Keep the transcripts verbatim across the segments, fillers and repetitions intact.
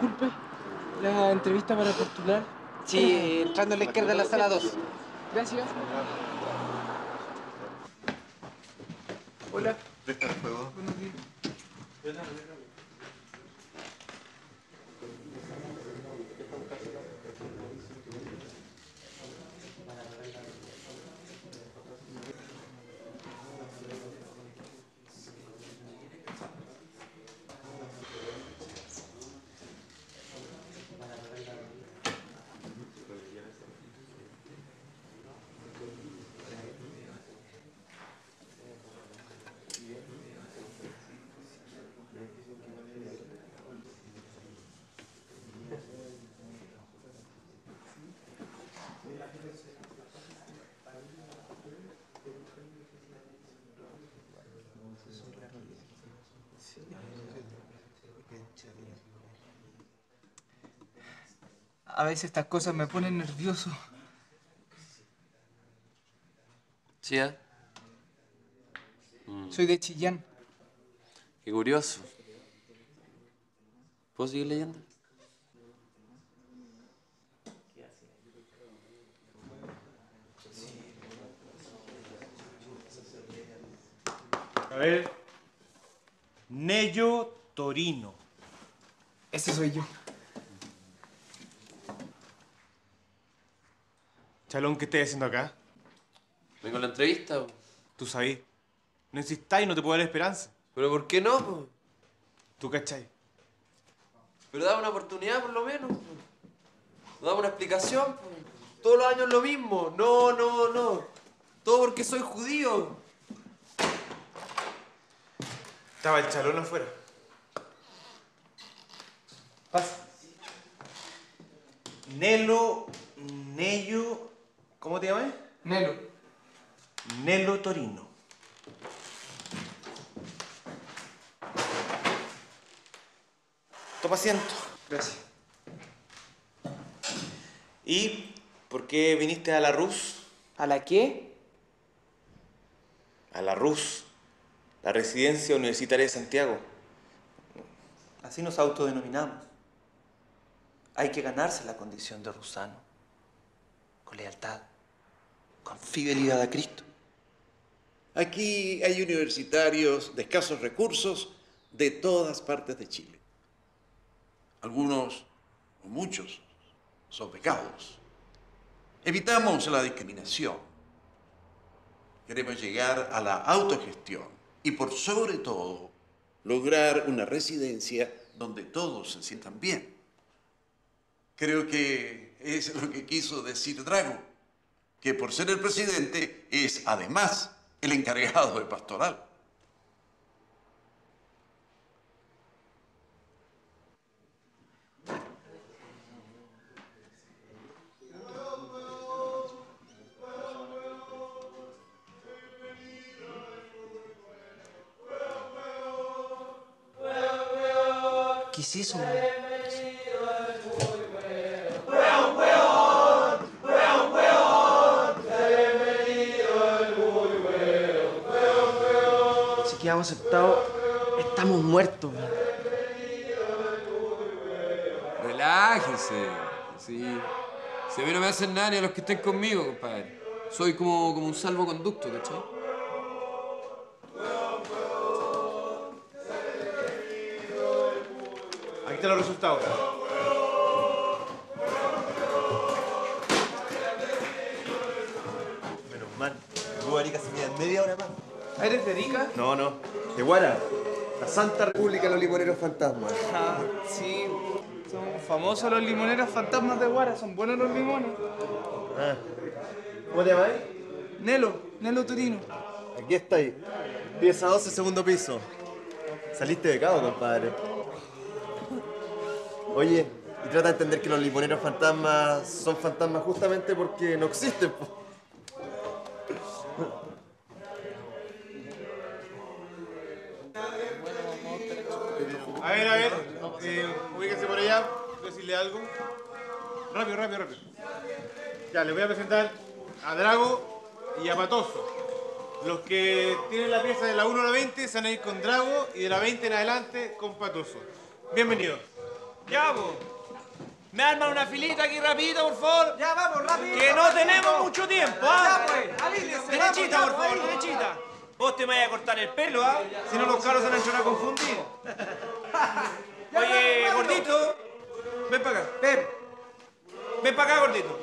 disculpe, la entrevista para postular. Sí, entrando a la izquierda en la sala dos. Gracias. Hola. Deja el juego. Buenos días. A veces estas cosas me ponen nervioso. ¿Sí, eh? Mm. Soy de Chillán. Qué curioso. ¿Puedo seguir leyendo? A ver. Nello Torino. Ese soy yo. Chalón, ¿qué estás haciendo acá? Vengo a la entrevista, po. Tú sabés. No insistáis, no te puedo dar esperanza. ¿Pero por qué no, po? ¿Tú cachai? Pero dame una oportunidad, por lo menos, po. Dame una explicación, po. Todos los años lo mismo. No, no, no. Todo porque soy judío. Estaba el Chalón afuera. Pasa. Nelo... Nello... ¿Cómo te llamas? Nelo. Nelo Torino. Toma asiento. Gracias. ¿Y por qué viniste a la R U S? ¿A la qué? A la R U S, la Residencia Universitaria de Santiago. Así nos autodenominamos. Hay que ganarse la condición de rusano. Con lealtad. Con fidelidad a Cristo. Aquí hay universitarios de escasos recursos de todas partes de Chile. Algunos, o muchos, son becados. Evitamos la discriminación. Queremos llegar a la autogestión y, por sobre todo, lograr una residencia donde todos se sientan bien. Creo que es lo que quiso decir Drago, que por ser el presidente es, además, el encargado de pastoral. ¿Qué es eso? Si quedamos aceptados, estamos muertos. Relájense. Sí. Si a mí no me hacen nada ni a los que estén conmigo, compadre. Soy como, como un salvoconducto, ¿cachai? Aquí están los resultados. Menos mal. Tú, Arica, se quedan media hora más. ¿Eres de Arica? No, no. De Guara. La Santa República de los Limoneros Fantasmas. Ah, sí. Son famosos los limoneros fantasmas de Guara. Son buenos los limones. Ah. ¿Cómo te llamas? Nelo. Nelo Torino. Aquí está ahí. Pieza doce, segundo piso. Saliste becado, compadre. Oye, y trata de entender que los limoneros fantasmas son fantasmas justamente porque no existen, po. A ver, a ver, eh, ubíquense por allá, voy a decirle algo. Rápido, rápido, rápido. Ya, les voy a presentar a Drago y a Patoso. Los que tienen la pieza de la uno a la veinte se van a ir con Drago y de la veinte en adelante con Patoso. Bienvenidos. Ya, vos. ¿Me arman una filita aquí rapidito, por favor? Ya, vamos, rápido. Que no tenemos mucho tiempo, ¿ah? Ya, pues, alíñense, Derechita, vamos, por ya, favor, pues. derechita. Vos te me vayas a cortar el pelo, ¿ah? Si no, los caros se van a entrar a confundir. Oye, gordito, ven para acá. Ven. Ven para acá, gordito.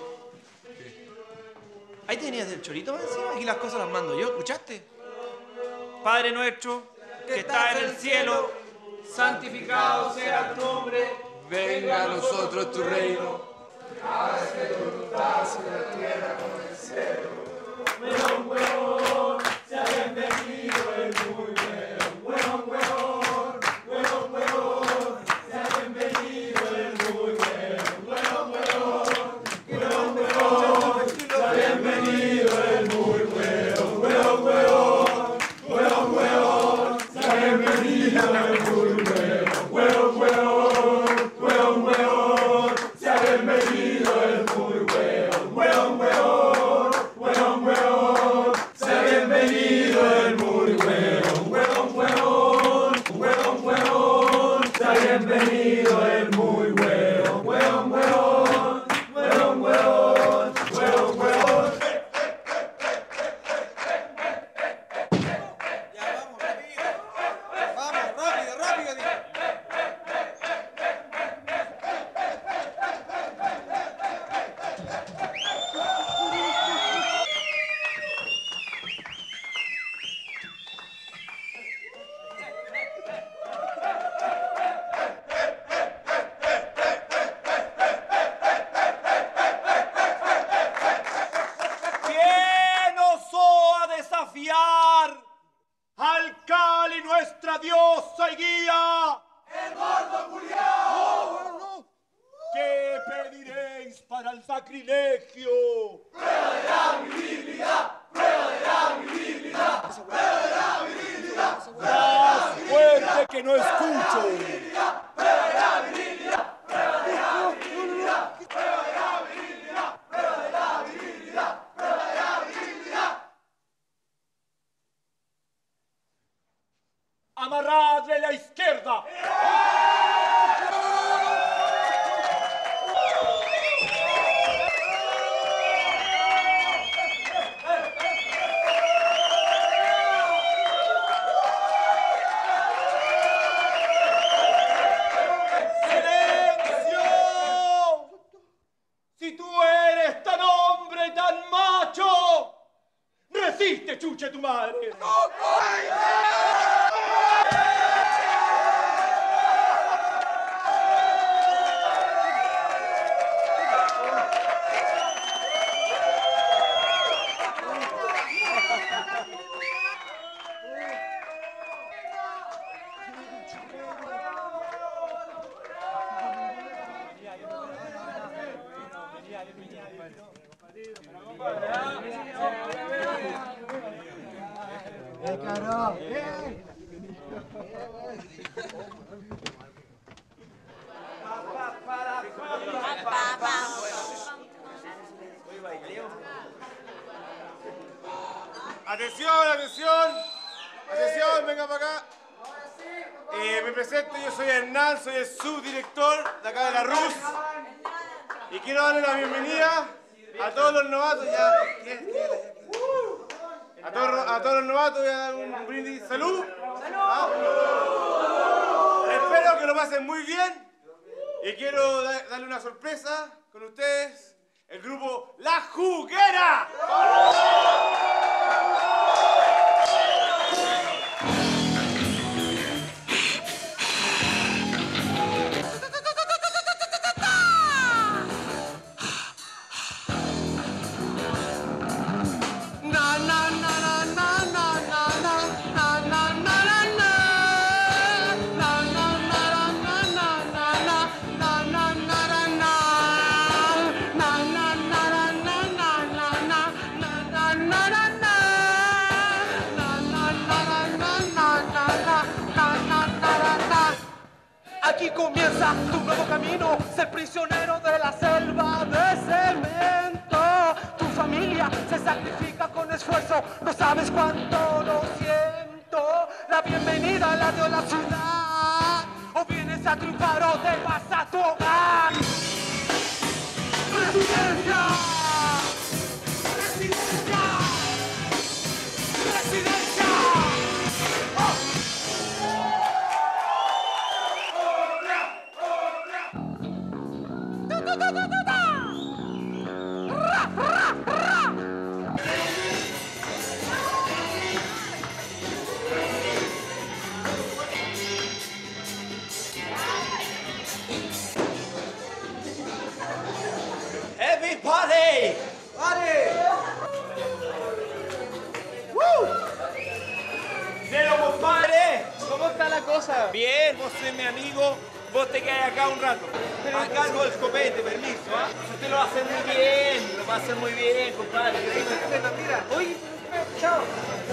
Ahí tenías el chorito más encima. Aquí las cosas las mando yo, ¿escuchaste? Padre nuestro, que estás en el cielo, santificado sea tu nombre. Venga a nosotros tu reino. Hágase tu voluntad sobre la tierra como en el cielo. Huevón, huevón, sea bienvenido el muy huevón. Huevón, huevón, huevón, huevón, sea bienvenido el muy huevón. Huevón, huevón, huevón, huevón, sea bienvenido el muy huevón. Huevón, huevón, huevón, huevón, sea bienvenido el muy huevón. Huevón, huevón, huevón, huevón, sea bienvenido el muy huevón. Huevón, huevón, huevón, huevón, sea bienvenido el muy huevón. Huevón, huevón, huevón, huevón, sea bienvenido el muy huevón. Huevón, huevón, huevón, huevón, huevón, huevón. Ya, vamos, rápido. Vamos, rápido, rápido. ¿Quién osó a desafiar al Cali, nuestra diosa y guía? ¡El gordo Julián! ¿Qué pediréis para el sacrilegio? ¡Prueba de la virilidad! ¡Prueba de la virilidad! ¡Prueba de la virilidad! ¡Más fuerte que no escucho! ¡Prueba de la virilidad! ¡Prueba de la virilidad! ¡Prueba de la virilidad! ¡Prueba de la virilidad! ¡Prueba de la virilidad! ¡Amarradle la izquierda! ¡Silencio! Si tú eres tan hombre y tan macho, resiste, chuche tu madre. Atención, atención, atención, venga para acá. Eh, me presento, yo soy Hernán, soy el subdirector de acá de la R U S. Y quiero darle la bienvenida a todos los novatos. Ya, a todos, a todos los novatos voy a dar un brindis. ¡Salud! ¿Ah? Espero que lo pasen muy bien. Y quiero da- darle una sorpresa con ustedes. El grupo La Juguera. Aquí comienza tu nuevo camino, ser prisionero de la selva de cemento. Tu familia se sacrifica con esfuerzo, no sabes cuánto lo siento. La bienvenida la dio la ciudad, o vienes senza triunfare del passato. Ah! Presidencia! Presidencia! Presidencia! Happy party! Party! ¡Woo! ¡Nero, compadre! ¿Cómo está la cosa? Bien, vos sos mi amigo, vos te quedas acá un rato. A cargo del copete, permiso, ¿ah? Usted lo va a hacer muy bien, lo va a hacer muy bien, compadre. Mira, oye, chao.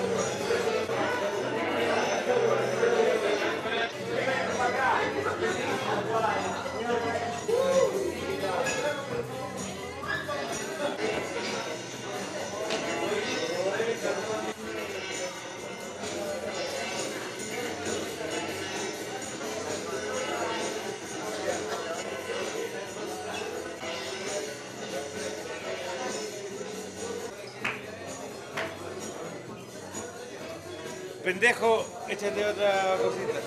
Pendejo, échate otra cosita.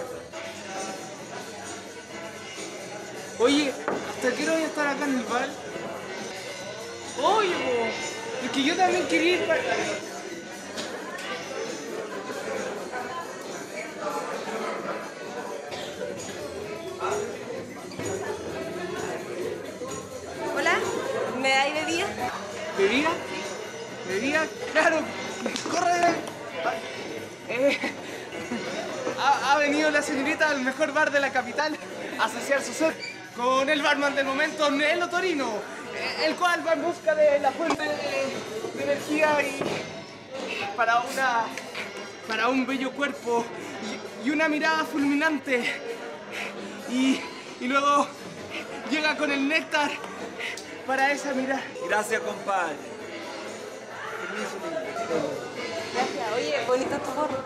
Oye, ¿hasta qué hora voy a estar acá en el bar? Oye, po, es que yo también quería ir para... Hola, ¿me dais bebida? ¿Bebida? ¿Bebida? Claro, corre. Eh, ha, ha venido la señorita al mejor bar de la capital a saciar su sed con el barman del momento, Nelo Torino, el cual va en busca de la fuente de, de energía y para una para un bello cuerpo y, y una mirada fulminante y, y luego llega con el néctar para esa mirada. Gracias, compadre. Gracias. Oye, bonito tu gorro.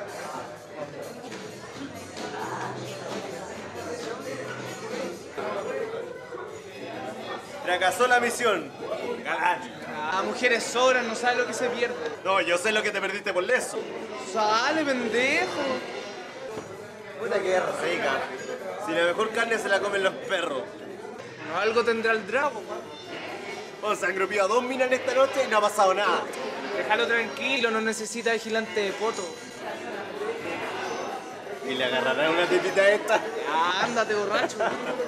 Fracasó la misión. Galán. A mujeres sobran, no sabe lo que se pierde. No, yo sé lo que te perdiste por leso. Sale, pendejo. Puta que guerra seca. Si la mejor carne se la comen los perros. No, algo tendrá el drago, O se han grupido a dos minas en esta noche y no ha pasado nada. Déjalo tranquilo, no necesita vigilante de poto. ¿Y le agarrará una tetita a esta? Ya, ándate, borracho.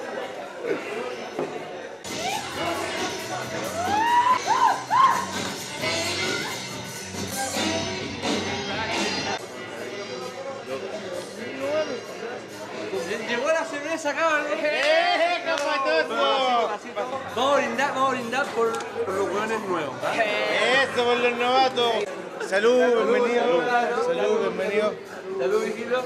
Llegó la cerveza acá, ¡Eh, capatoso! Vamos a brindar, vamos a brindar por, por los hueones nuevos. Eso, por los novatos. Salud, bienvenido. Salud, bienvenido. Salud, viejito.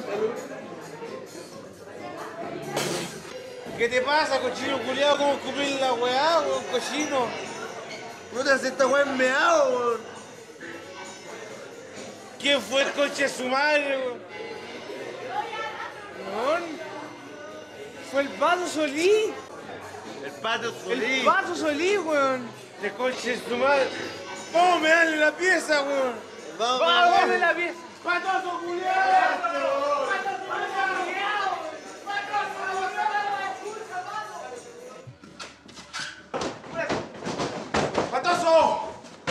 ¿Qué te pasa, cochino culiado? ¿Cómo escupir la weá, weón, cochino? Puta, si esta weá es meado, weón. ¿Quién fue el coche de su madre, weón? Weón, fue el Pato Solí. El Pato Solí. El Pato Solí, weón. El coche de su madre. ¡Vamos a darle la pieza, weón! ¡Vamos a darle la pieza! ¡Patoso culiado! ¡Patoso!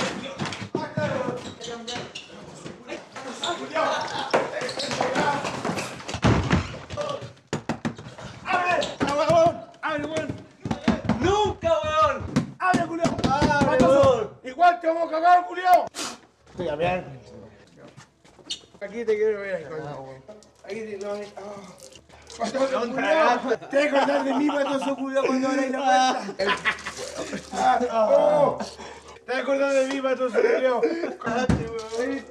¡Abre! ¡Abre, weón! ¡Nunca, weón! ¡Abre, culiao! ¡Abre, weón! ¡Igual te vamos a cagar, culiao! Estoy a ver. Aquí te quiero ver, coño. Aquí te lo ves. Patoso culiao. Te vas a acordar de mí, patoso culiao, cuando abráis la puerta. Oh. Te vas a acordar de mí, patoso culiao. Cállate, weón.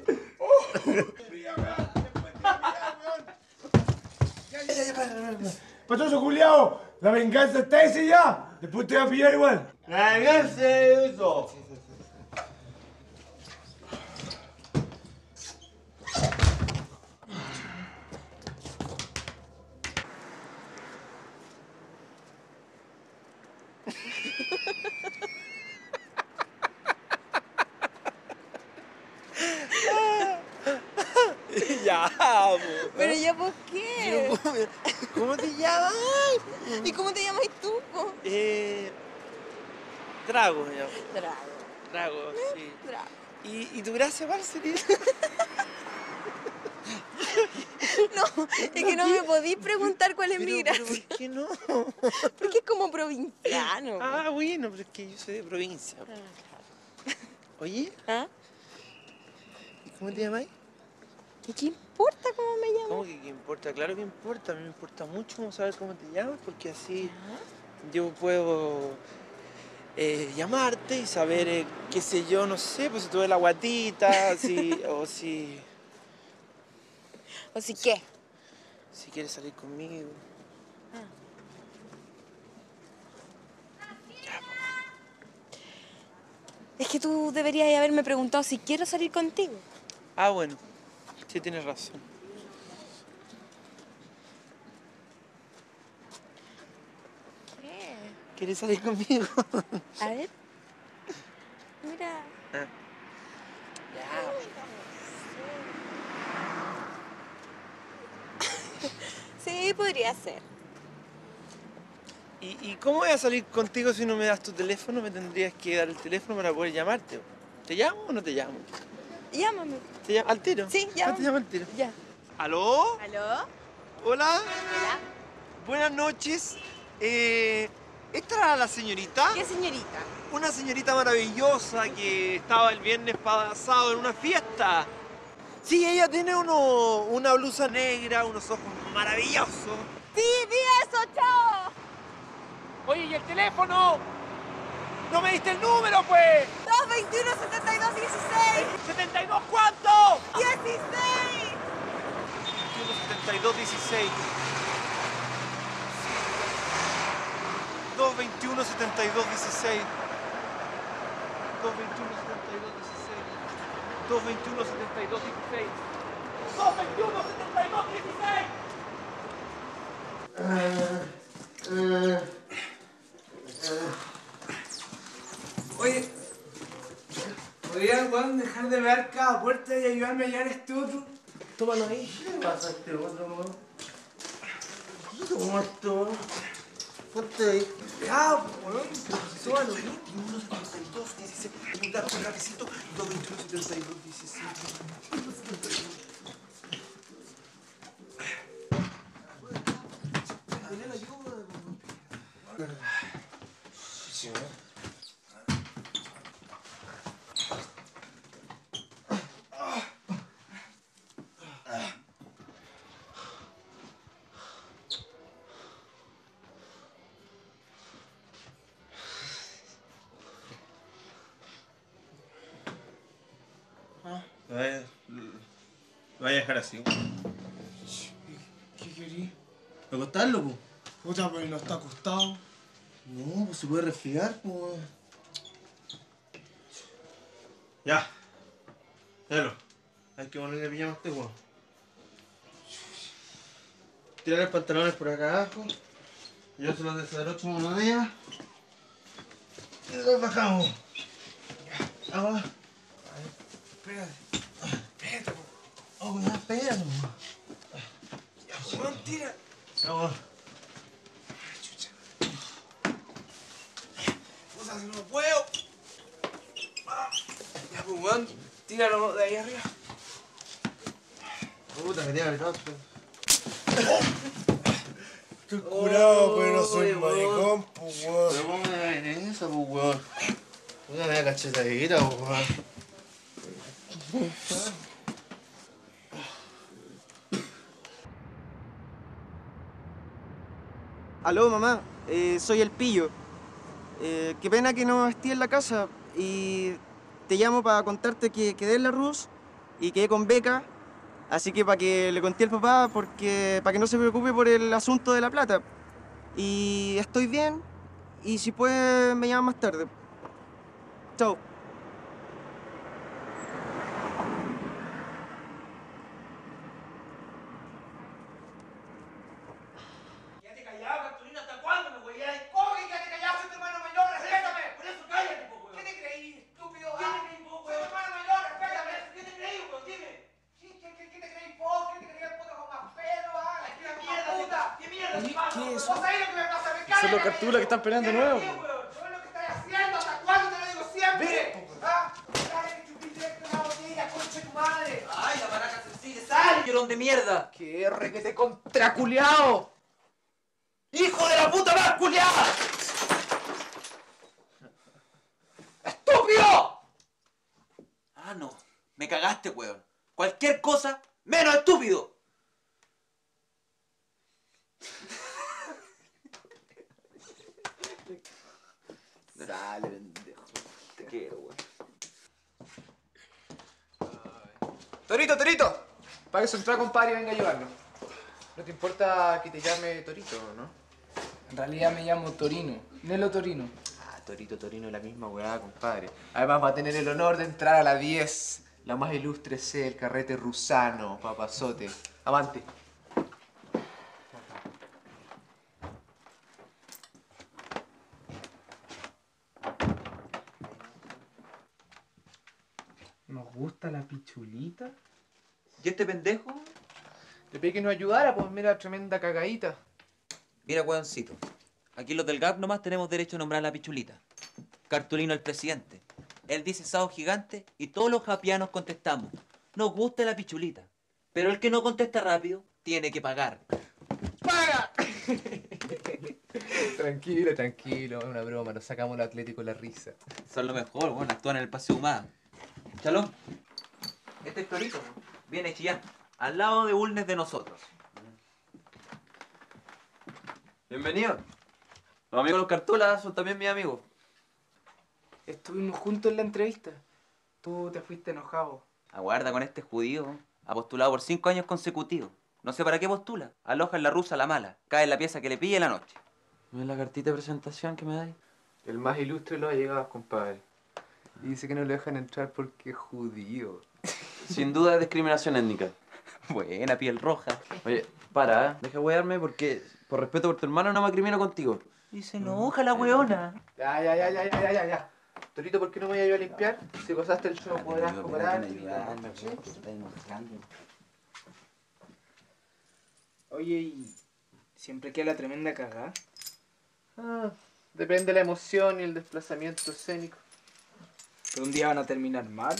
Patoso culiao, la venganza está ese ya. Después te voy a pillar igual. La venganza es eso. ¿ya por qué? Pero, ¿cómo te llamas? ¿Y cómo te llamas tú? Eh... Drago, me llamo. Drago. Drago, sí. Drago. ¿Y, y tu gracia cuál sería? No, es que no me podís preguntar cuál es pero, mi gracia. ¿Pero por qué no? Porque es como provinciano. Ah, bueno, pero es que yo soy de provincia. Oye, ¿Ah? ¿y cómo te llamas? ¿Y qué importa cómo me llamo? ¿Cómo que qué importa? Claro que importa. A mí me importa mucho cómo saber cómo te llamas, porque así yo puedo eh, llamarte y saber, eh, qué sé yo, no sé, pues si tuve la guatita, si, o si... ¿O si qué? Si quieres salir conmigo. Es que tú deberías haberme preguntado si quiero salir contigo. Ah, bueno. Sí, tienes razón. ¿Qué? ¿Quieres salir conmigo? A ver. Mira. Ah. Sí, podría ser. ¿Y, ¿Y cómo voy a salir contigo si no me das tu teléfono? Me tendrías que dar el teléfono para poder llamarte. ¿Te llamo o no te llamo? Llámame. ¿Te llamo al tiro? Sí, Ah, llámame. te llamo al tiro. Ya. ¿Aló? ¿Aló? ¿Hola? Hola. Buenas noches. Eh, ¿Esta era la señorita? ¿Qué señorita? Una señorita maravillosa que estaba el viernes pasado en una fiesta. Sí, ella tiene uno, una blusa negra, unos ojos maravillosos. Sí, vi eso, chao. Oye, ¿y el teléfono? ¡No me diste el número, pues! dos veintiuno, setenta y dos, dieciséis. ¿setenta y dos cuánto? dieciséis. veintiuno setenta y dos dieciséis. dos veintiuno setenta y dos dieciséis. dos veintiuno setenta y dos dieciséis. dos veintiuno, setenta y dos, dieciséis. dos veintiuno, setenta y dos, dieciséis. Oye, ¿podrías, weón, dejar de ver cada puerta y ayudarme a hallar este otro? Tómalo ahí. ¿Qué le pasa a este otro, weón? ¿Cómo esto? Ponte ahí. Ya, weón. Tómalo. veintiuno setenta y dos dieciséis. Un largo rapidito. dos veintiuno setenta y dos dieciséis. Dale la ayuda. Sí, ¿no? Lo voy a, lo voy a dejar así. ¿Qué querís? ¿Acostarlo, po? Puta, pero no está acostado. No, pues se puede resfriar, pues. Ya. Déjalo. Hay que ponerle pijama a este weón. Tirar los pantalones por acá abajo. Yo se los desabrocho unos días. Y los bajamos. Ya. Vamos. Espérate. Espérate, po. Oh, ya, espérate, po. Ya, weón, tira. Vamos. Puta, si no puedo. Ya, pues, weón, tíralo de ahí arriba. Puta, que tiene apretado. Estoy curado, pero no soy maricón, pues, weón. Pero cómo me da en eso, pues, weón. Puta, me da cachetadita, pues, weón. Aló, mamá, eh, soy el Pillo. Eh, qué pena que no esté en la casa y te llamo para contarte que quedé en la Rus y quedé con beca, así que para que le conté al papá, porque para que no se preocupe por el asunto de la plata. Y estoy bien y si puede me llama más tarde. Chao. ¿Qué te creí vos? ¿Qué te creí el poto con más pelo? ¿Qué es eso? ¿Vos sabés lo que me pasa? Me Son los cartulas que están peleando de nuevo. ¿Qué es lo que estás haciendo? ¿Hasta cuándo te lo digo siempre? ¿Ah? Dale que chupí directo en la botella, concha de tu madre. ¡Ay, la maraca sencilla! ¡Sal, llorón de mierda! ¡Qué R que te contraculeado! ¡Hijo de la puta más culiada! ¡Estúpido! Ah, no. Me cagaste, weón. Cualquier cosa menos estúpido. Dale, pendejo. Te quiero, weón. Torito, Torito. Pague su entrada, compadre, y venga a llevarlo. ¿No te importa que te llame Torito, no? En realidad me llamo Torino, Nelo Torino. Ah, Torito, Torino, la misma weá, compadre. Además va a tener el honor de entrar a la diez, la más ilustre C, el carrete rusano, papazote. Avante. ¿Nos gusta la pichulita? ¿Y este pendejo? Le pedí que nos ayudara, pues mira, tremenda cagadita. Mira, weoncito. Aquí los del G A P nomás tenemos derecho a nombrar a la pichulita. Cartulino el presidente. Él dice sao gigante y todos los japianos contestamos. Nos gusta la pichulita. Pero el que no contesta rápido tiene que pagar. ¡Paga! Tranquilo, tranquilo, es una broma, nos sacamos el Atlético la risa. Son lo mejor, weón, actúan en el Paseo Humada. Chalón, este es Torito, viene Chillán, al lado de Bulnes de nosotros. Bienvenido. Los amigos de los Cartulas son también mis amigos. Estuvimos juntos en la entrevista. Tú te fuiste enojado. Aguarda con este judío. Ha postulado por cinco años consecutivos. No sé para qué postula. Aloja en la rusa la mala. Cae en la pieza que le pille la noche. ¿No es la cartita de presentación que me dais? El más ilustre lo ha llegado, compadre. Y dice que no le dejan entrar porque es judío. Sin duda es discriminación étnica. Buena, piel roja. Oye, para, ¿eh? Deja wearme porque, por respeto por tu hermano, no me acrimino contigo. Y se enoja la weona. Ya, ya, ya, ya, ya, ya, ya. Torito, ¿por qué no me voy a ir a limpiar? Si pasaste el show, podrás cobrar. Oye, ¿y siempre queda la tremenda cagada? Ah, depende de la emoción y el desplazamiento escénico. Pero un día van a terminar mal.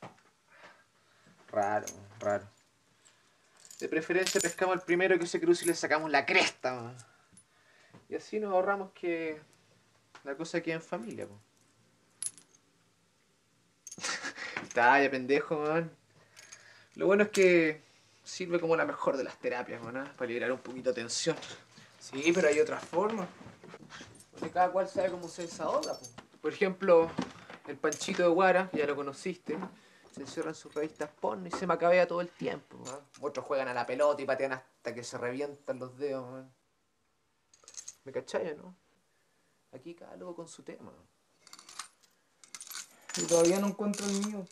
Raro, raro. De preferencia pescamos al primero que se cruce y le sacamos la cresta, man. Y así nos ahorramos que la cosa quede en familia, po. Talla, pendejo, man. Lo bueno es que sirve como la mejor de las terapias, man, ¿eh? Para liberar un poquito de tensión. Sí, pero hay otras formas. Porque cada cual sabe cómo se desahoga, po. Por ejemplo, el Panchito de Guara, ya lo conociste, se encierra en sus revistas porno y se macabea todo el tiempo, ¿no? Otros juegan a la pelota y patean hasta que se revientan los dedos, man. ¿Me cachai, no? Aquí cada loco con su tema. Y todavía no encuentro el mío.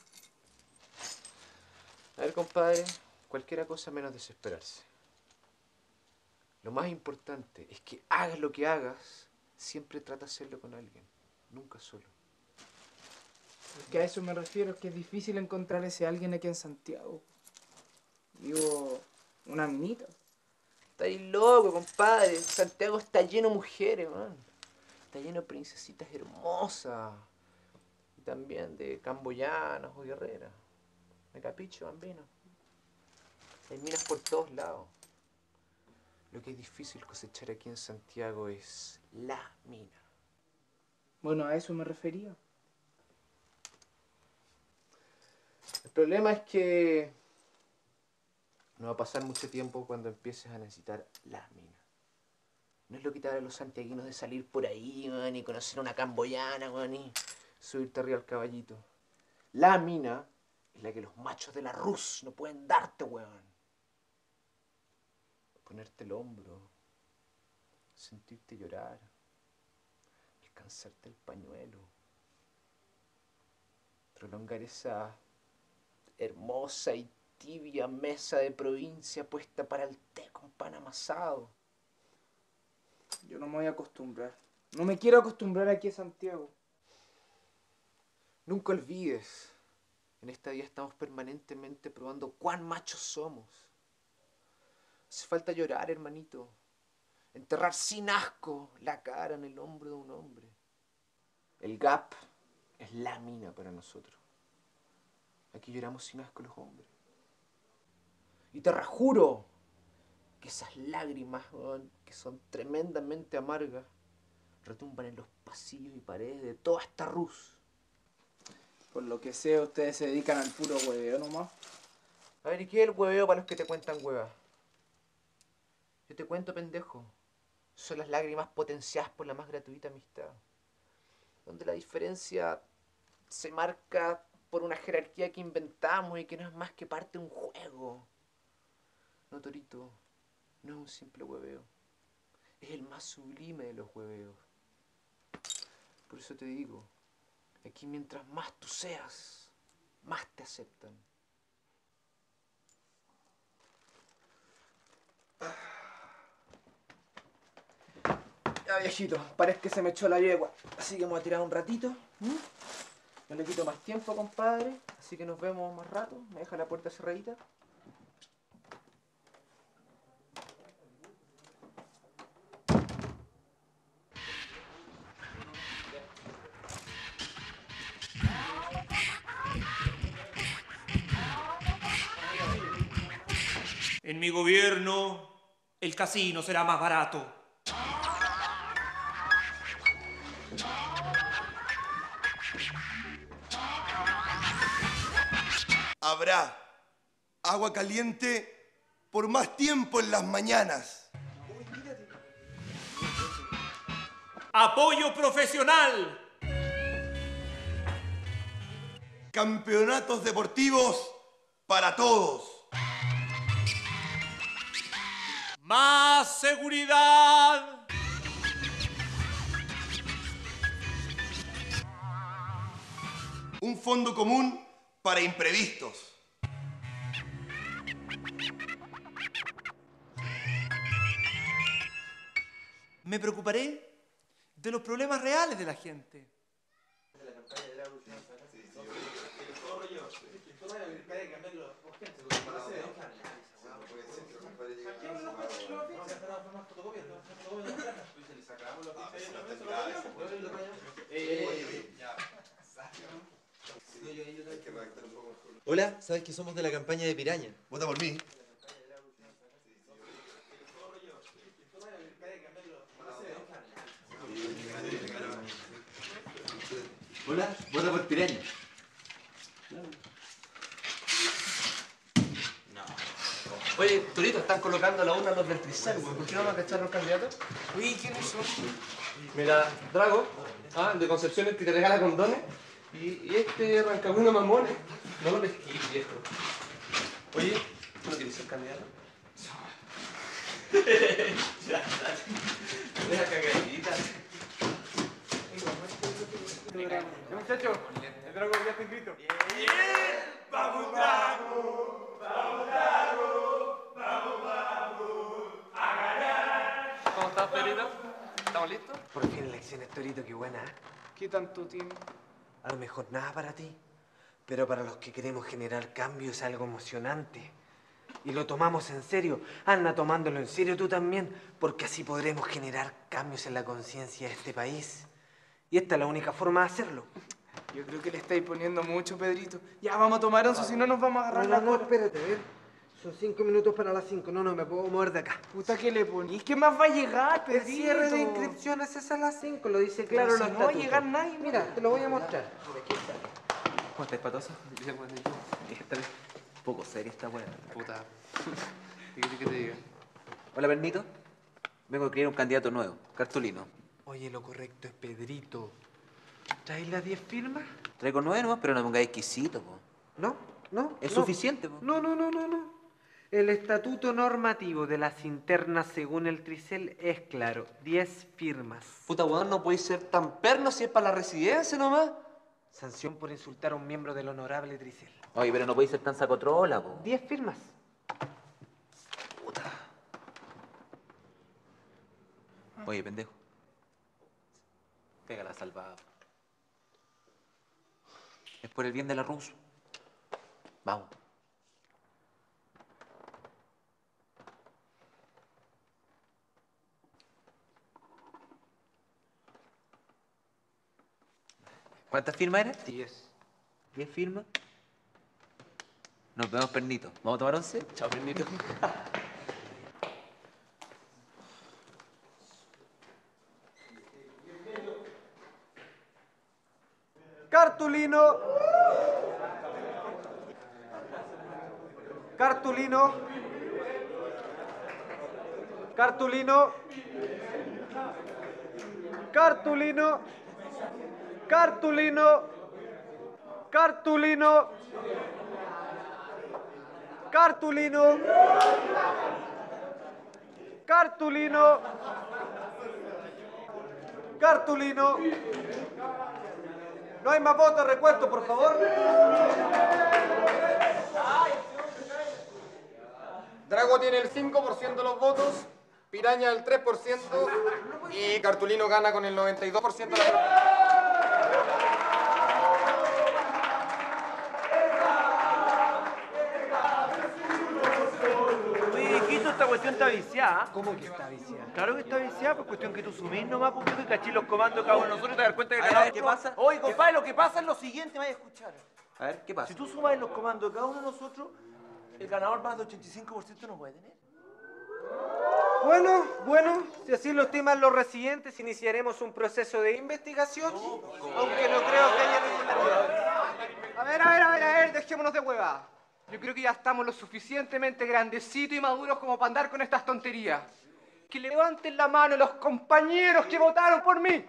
A ver, compadre, cualquiera cosa menos desesperarse. Lo más importante es que hagas lo que hagas, siempre trata de hacerlo con alguien, nunca solo. Es que a eso me refiero, es que es difícil encontrar ese alguien aquí en Santiago. Digo, una minita. Estáis loco, compadre. Santiago está lleno de mujeres, man. Está lleno de princesitas hermosas. Y también de camboyanas o guerreras. ¿Me capicho, bambino? Hay minas por todos lados. Lo que es difícil cosechar aquí en Santiago es la mina. Bueno, a eso me refería. El problema es que no va a pasar mucho tiempo cuando empieces a necesitar las minas. No es lo que te hablan los santiaguinos de salir por ahí, man, y conocer una camboyana, man, y subirte arriba al caballito. La mina es la que los machos de la Rus no pueden darte, weón. Ponerte el hombro, sentirte llorar, alcanzarte el pañuelo, prolongar esa hermosa y tibia mesa de provincia puesta para el té con pan amasado. Yo no me voy a acostumbrar. No me quiero acostumbrar aquí a Santiago. Nunca olvides, en esta vida estamos permanentemente probando cuán machos somos. Hace falta llorar, hermanito. Enterrar sin asco la cara en el hombro de un hombre. El Gap es la mina para nosotros. Aquí lloramos sin asco los hombres. Y te rejuro que esas lágrimas, weón, que son tremendamente amargas, retumban en los pasillos y paredes de toda esta Rus. Por lo que sé, ustedes se dedican al puro hueveo nomás. A ver, ¿y qué es el hueveo para los que te cuentan huevas? Yo te cuento, pendejo. Son las lágrimas potenciadas por la más gratuita amistad. Donde la diferencia se marca por una jerarquía que inventamos y que no es más que parte de un juego. No, Torito, no es un simple hueveo. Es el más sublime de los hueveos. Por eso te digo, aquí mientras más tú seas, más te aceptan. Ya, viejito, parece que se me echó la yegua, así que me voy a tirar un ratito. ¿Mm? No le quito más tiempo, compadre, así que nos vemos más rato. Me deja la puerta cerradita. En mi gobierno, el casino será más barato. Habrá agua caliente por más tiempo en las mañanas. Apoyo profesional. Campeonatos deportivos para todos. Más seguridad. Un fondo común para imprevistos. Me preocuparé de los problemas reales de la gente. Hola, ¿sabes que somos de la campaña de Piraña? Vota por mí. Hola, vota por Piraña. Oye, Torito, están colocando a la urna los del Tricel, güey. ¿Por qué no van a cachar los candidatos? Uy, ¿quiénes son? Mira, Drago, ah, de Concepción, el que te regala condones. Y, y este Rancagüino Mamones. No lo pesquís, viejo. Oye, ¿tú no quieres ser candidato? Ya, dale. Deja cagadita. Muchachos, el Drago ya está inscrito. ¡Vamos, Drago! ¡Vamos, Drago! ¡Vamos, vamos! ¡A ganar! ¿Cómo estás, Torito? ¿Estamos listos? Por fin elecciones, Torito, qué buena, ¿eh? ¿Qué tanto tiene? A lo mejor nada para ti, pero para los que queremos generar cambios es algo emocionante. Y lo tomamos en serio. Anda tomándolo en serio tú también, porque así podremos generar cambios en la conciencia de este país. Y esta es la única forma de hacerlo. Yo creo que le estáis poniendo mucho, Pedrito. Ya, vamos a tomar once, si no nos vamos a agarrar No, la no, no, cola. espérate, a ver. Son cinco minutos para las cinco. No, no, me puedo mover de acá. Puta, ¿qué le ponís? ¿Qué más va a llegar, El Pedrito? cierre de inscripciones es a las cinco, lo dice claro Pero los si no va a estatutos. llegar nadie. Mira, te lo voy a mostrar. Mira, aquí está. ¿Cómo estás, Patosa? Esta vez un poco seria esta weá. Puta. ¿Qué quieres que te diga? Hola, Bernito. Vengo a crear un candidato nuevo, Cartulino. Oye, lo correcto es Pedrito. ¿Traes las diez firmas? Traigo nueve nomás, pero no me pongáis exquisito, po. No, no. Es no. suficiente, po. No, no, no, no, no. El estatuto normativo de las internas según el Tricel es claro. diez firmas. Puta, weón, no podéis ser tan perno si es para la residencia nomás. Sanción por insultar a un miembro del honorable Tricel. Oye, pero no podéis ser tan sacotrola, po. diez firmas. Puta. Oye, pendejo. Pega la salvada. Es por el bien de la Rus. Vamos. ¿Cuántas firmas eran? Diez. ¿Diez firmas? Nos vemos, Pernito. ¿Vamos a tomar once? Chao, Pernito. Cartulino. Cartulino. Cartulino. Cartulino. Cartulino. Cartulino. Cartulino. Cartulino. Cartulino. No hay más votos, recuento, por favor. Drago tiene el cinco por ciento de los votos, Piraña el tres por ciento y Cartulino gana con el noventa y dos por ciento de la Oye, Quito, esta cuestión está viciada. ¿Cómo que está viciada? Claro que está viciada, pues cuestión que tú sumís nomás, porque tú cachís los comandos de cada uno de nosotros y te das cuenta que... A ver, a ver, ¿qué pasa? Oye, compadre, lo que pasa es lo siguiente, me vas a escuchar. A ver, ¿qué pasa? Si tú sumas los comandos de cada uno de nosotros, el ganador más de ochenta y cinco por ciento no puede tener. Bueno, bueno, si así lo estiman los residentes, iniciaremos un proceso de investigación, aunque no creo que haya ninguna duda. A ver, a ver, a ver, a ver, dejémonos de hueva. Yo creo que ya estamos lo suficientemente grandecitos y maduros como para andar con estas tonterías. Que levanten la mano los compañeros que votaron por mí.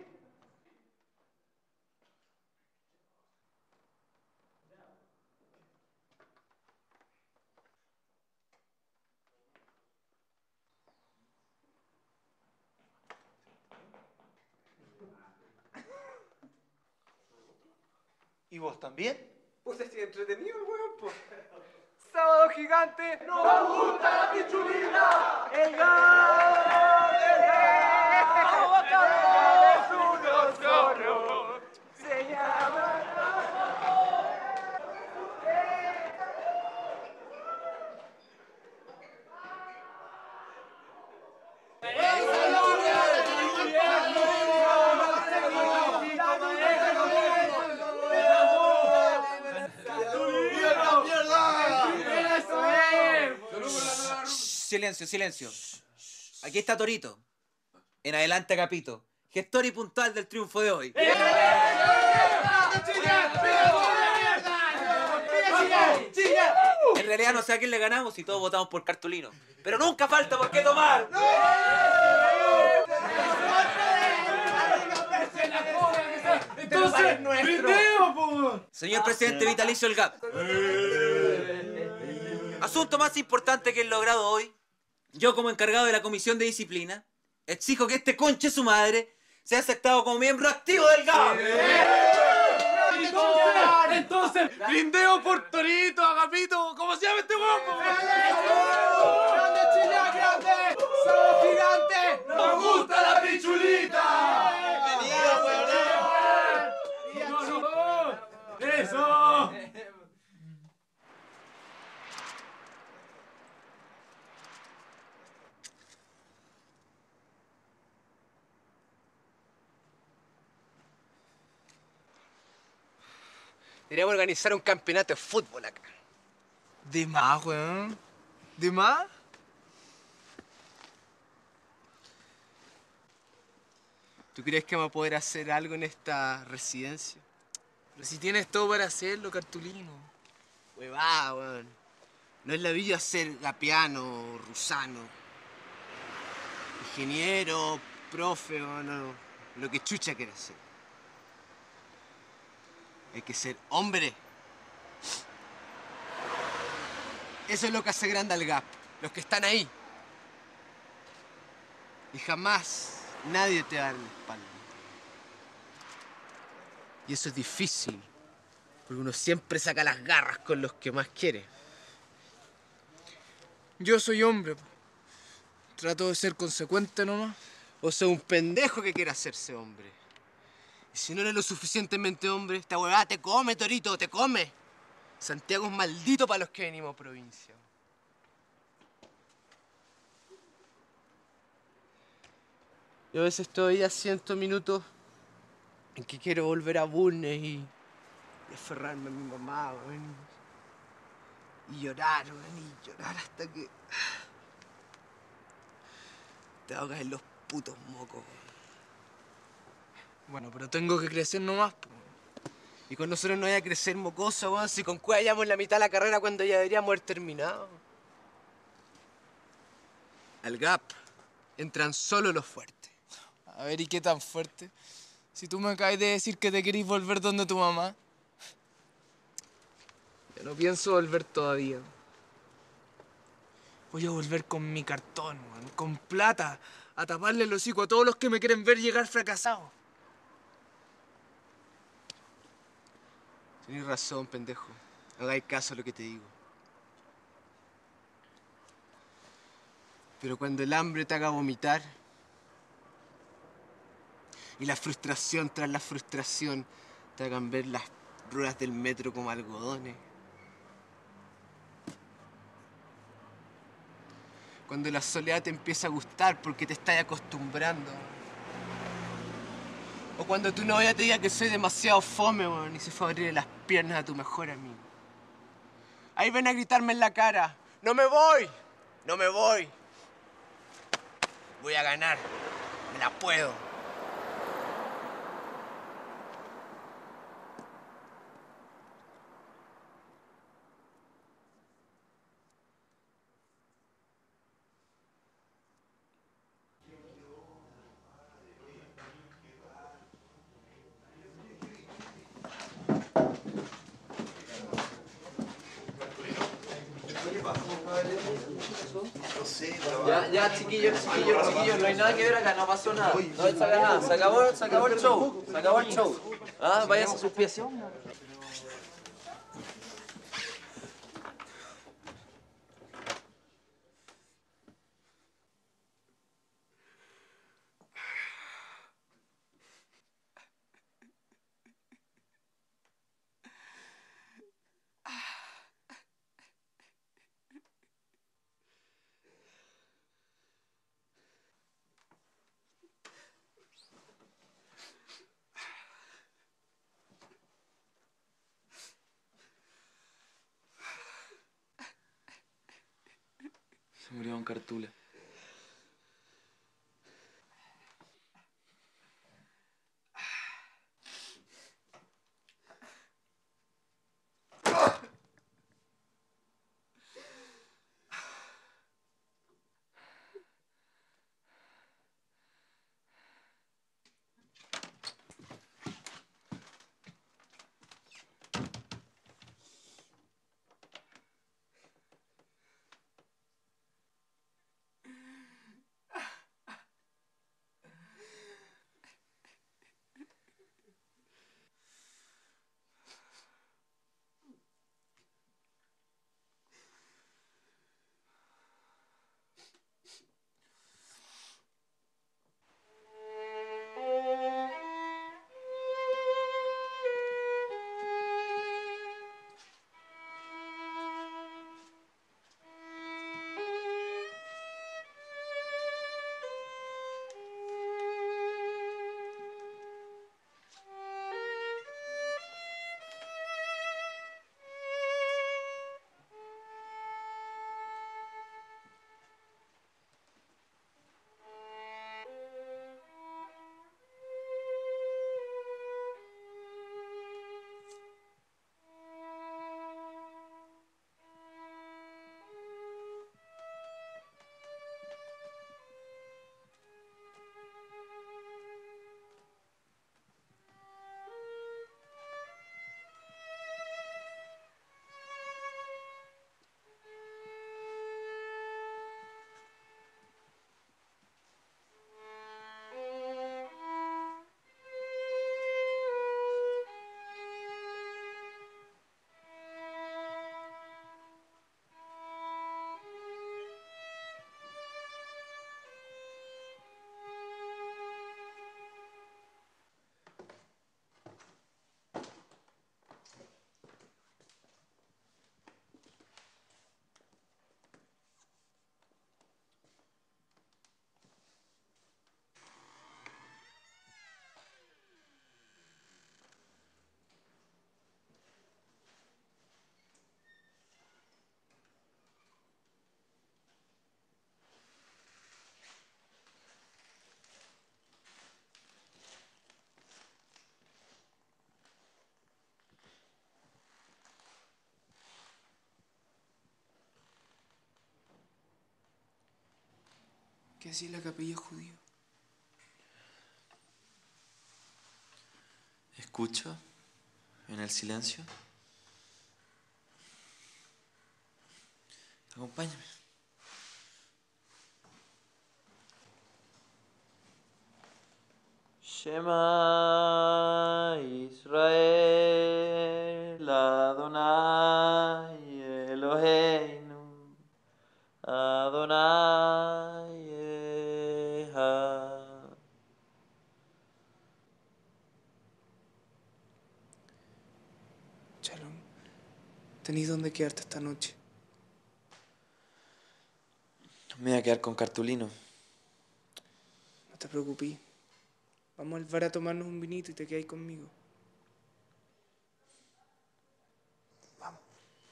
¿Y vos también? Pues es entretenido el hueón, po. Sábado gigante. ¡Nos gusta la pichulita! ¡El gas! ¡El gas! ¡Es uno solo! Se llama... Silencio, silencio. Aquí está Torito. En adelante, Capito. Gestor y puntual del triunfo de hoy. En realidad no sé a quién le ganamos y todos votamos por Cartulino. Pero nunca falta por qué tomar. Entonces, brindemos, po. Señor presidente vitalicio del G A P. Asunto más importante que el logrado hoy. Yo, como encargado de la Comisión de Disciplina, exijo que este conche su madre sea aceptado como miembro activo del G A P. Entonces, entonces, brindemos por Torito, Agapito, ¿cómo se llama este guapo? ¡Grande Chile, grande! ¡Sábado gigante! ¡Nos gusta la pichulita! ¡Bienvenido, weón! ¡Eso! Deberíamos organizar un campeonato de fútbol acá. De más, weón. ¿De más? ¿Tú crees que vamos a poder hacer algo en esta residencia? Pero si tienes todo para hacerlo, Cartulino. Huevada, weón. No es la villa ser gapiano, rusano, ingeniero, profe, o no, lo que chucha quiere ser. Hay que ser hombre. Eso es lo que hace grande al G A P, los que están ahí. Y jamás nadie te da la espalda. Y eso es difícil, porque uno siempre saca las garras con los que más quiere. Yo soy hombre, po. Trato de ser consecuente nomás. O sea, un pendejo que quiere hacerse hombre. Y si no eres lo suficientemente hombre, esta huevada te come, Torito, te come. Santiago es maldito para los que venimos a provincia. Yo a veces todavía siento minutos en que quiero volver a Bulnes y, y aferrarme a mi mamá, weón. Y llorar, weón, y llorar hasta que te ahogas en los putos mocos, weón. Bueno, pero tengo que crecer nomás, po. Y con nosotros no voy a crecer mocoso, weón, si con cueva llevamos la mitad de la carrera cuando ya deberíamos haber terminado. Al G A P entran solo los fuertes. A ver, ¿y qué tan fuerte? Si tú me acabas de decir que te querís volver donde tu mamá. Yo no pienso volver todavía. Voy a volver con mi cartón, weón, con plata, a taparle el hocico a todos los que me quieren ver llegar fracasado. Tienes razón, pendejo. No hagáis caso a lo que te digo. Pero cuando el hambre te haga vomitar y la frustración tras la frustración te hagan ver las ruedas del metro como algodones. Cuando la soledad te empieza a gustar porque te estás acostumbrando. O cuando tu novia te diga que soy demasiado fome, weón, y se fue a abrir las piernas a tu mejor amigo. Ahí ven a gritarme en la cara. ¡No me voy! ¡No me voy! Voy a ganar. Me la puedo. Ya, ya, chiquillos, chiquillos, chiquillos, no hay nada que ver acá, no pasó nada. No se haga nada, se acabó, se acabó el show, se acabó el show. Ah, váyanse a sus piezas. Se murió Don Cartula. ¿Qué hacía la capilla judía? Escucho en el silencio. Acompáñame. Shema Israel Adonai Eloheinu Adonai Echad. Shalom, ¿tenís dónde quedarte esta noche? Me voy a quedar con Cartulino. No te preocupes. Vamos al bar a tomarnos un vinito y te quedáis conmigo. Vamos.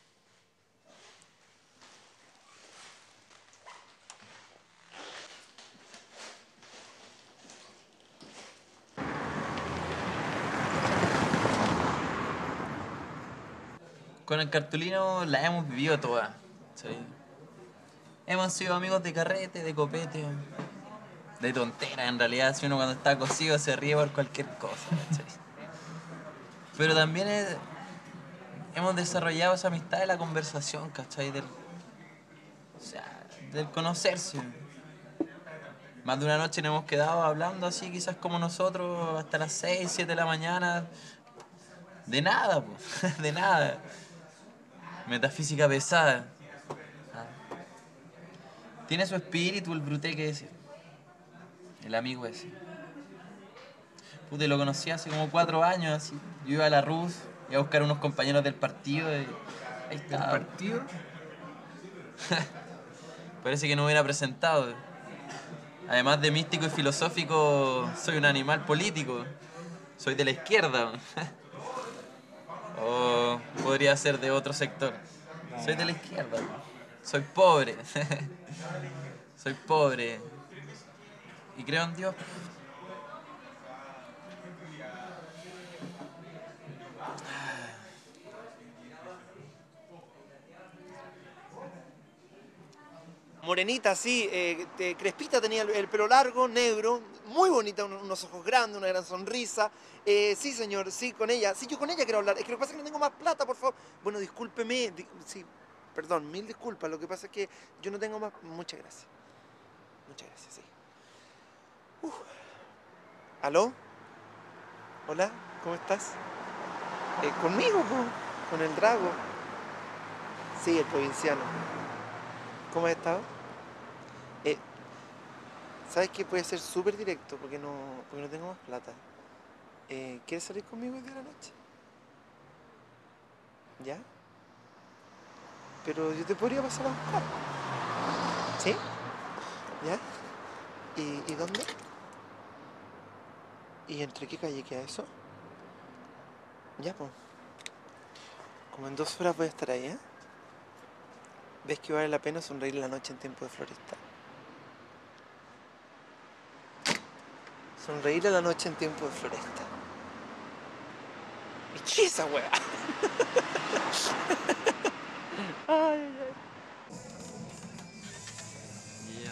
Con el Cartulino la hemos vivido toda. ¿Sí? Hemos sido amigos de carrete, de copete, de tontera. En realidad, si uno cuando está cosido se ríe por cualquier cosa. ¿Sí? Pero también es, hemos desarrollado esa amistad de la conversación, ¿cachai? Del, o sea, del conocerse. Más de una noche nos hemos quedado hablando así, quizás como nosotros, hasta las seis, siete de la mañana. De nada, pues, de nada. Metafísica pesada. Ah. Tiene su espíritu el bruteque ese. El amigo ese. Puta, lo conocí hace como cuatro años, así. Yo iba a la Rus, iba a buscar unos compañeros del partido y ahí estaba. ¿Del partido? Parece que no me hubiera presentado. Además de místico y filosófico, soy un animal político. Soy de la izquierda. O podría ser de otro sector. Soy de la izquierda. Soy pobre. Soy pobre. Y creo en Dios. Morenita, sí, eh, te- crespita, tenía el, el pelo largo, negro, muy bonita, un- unos ojos grandes, una gran sonrisa. Eh, sí, señor, sí, con ella. Sí, yo con ella quiero hablar. Es que lo que pasa es que no tengo más plata, por favor. Bueno, discúlpeme. di- sí, perdón, mil disculpas. Lo que pasa es que yo no tengo más... Muchas gracias. Muchas gracias, sí. Uf. ¿Aló? Hola, ¿cómo estás? Eh, ¿Conmigo, po? Con el Drago. Sí, el provinciano. ¿Cómo has estado? Eh, ¿Sabes qué? Puede ser súper directo porque no, porque no tengo más plata. Eh, ¿Quieres salir conmigo hoy día de la noche? ¿Ya? Pero yo te podría pasar a buscar. ¿Sí? ¿Ya? ¿Y, y dónde? ¿Y entre qué calle queda eso? Ya, pues. Como en dos horas voy a estar ahí, ¿eh? ¿Ves que vale la pena sonreír la noche en tiempo de floresta? Sonreír a la noche en tiempo de floresta. ¿Y qué es esa weá? Ay, ay, ay. Ya,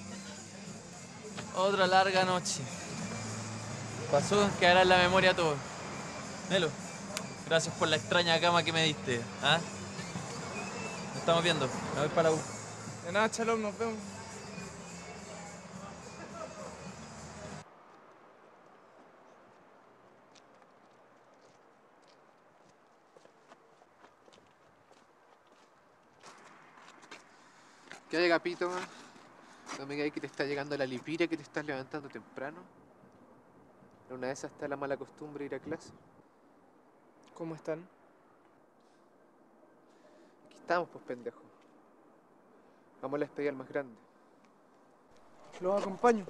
po. Otra larga noche. Pasó, quedará en la memoria todo. Nelo, gracias por la extraña cama que me diste. ¿Ah? Nos estamos viendo. Me voy para la U. De nada, Shalom, nos vemos. ¿Qué hay, Agapito? No me digáis que te está llegando la lipira, que te estás levantando temprano. En una de esas está la mala costumbre de ir a clase. ¿Cómo están? Aquí estamos, pues, pendejo. Vamos a la despedida al más grande. Los acompaño.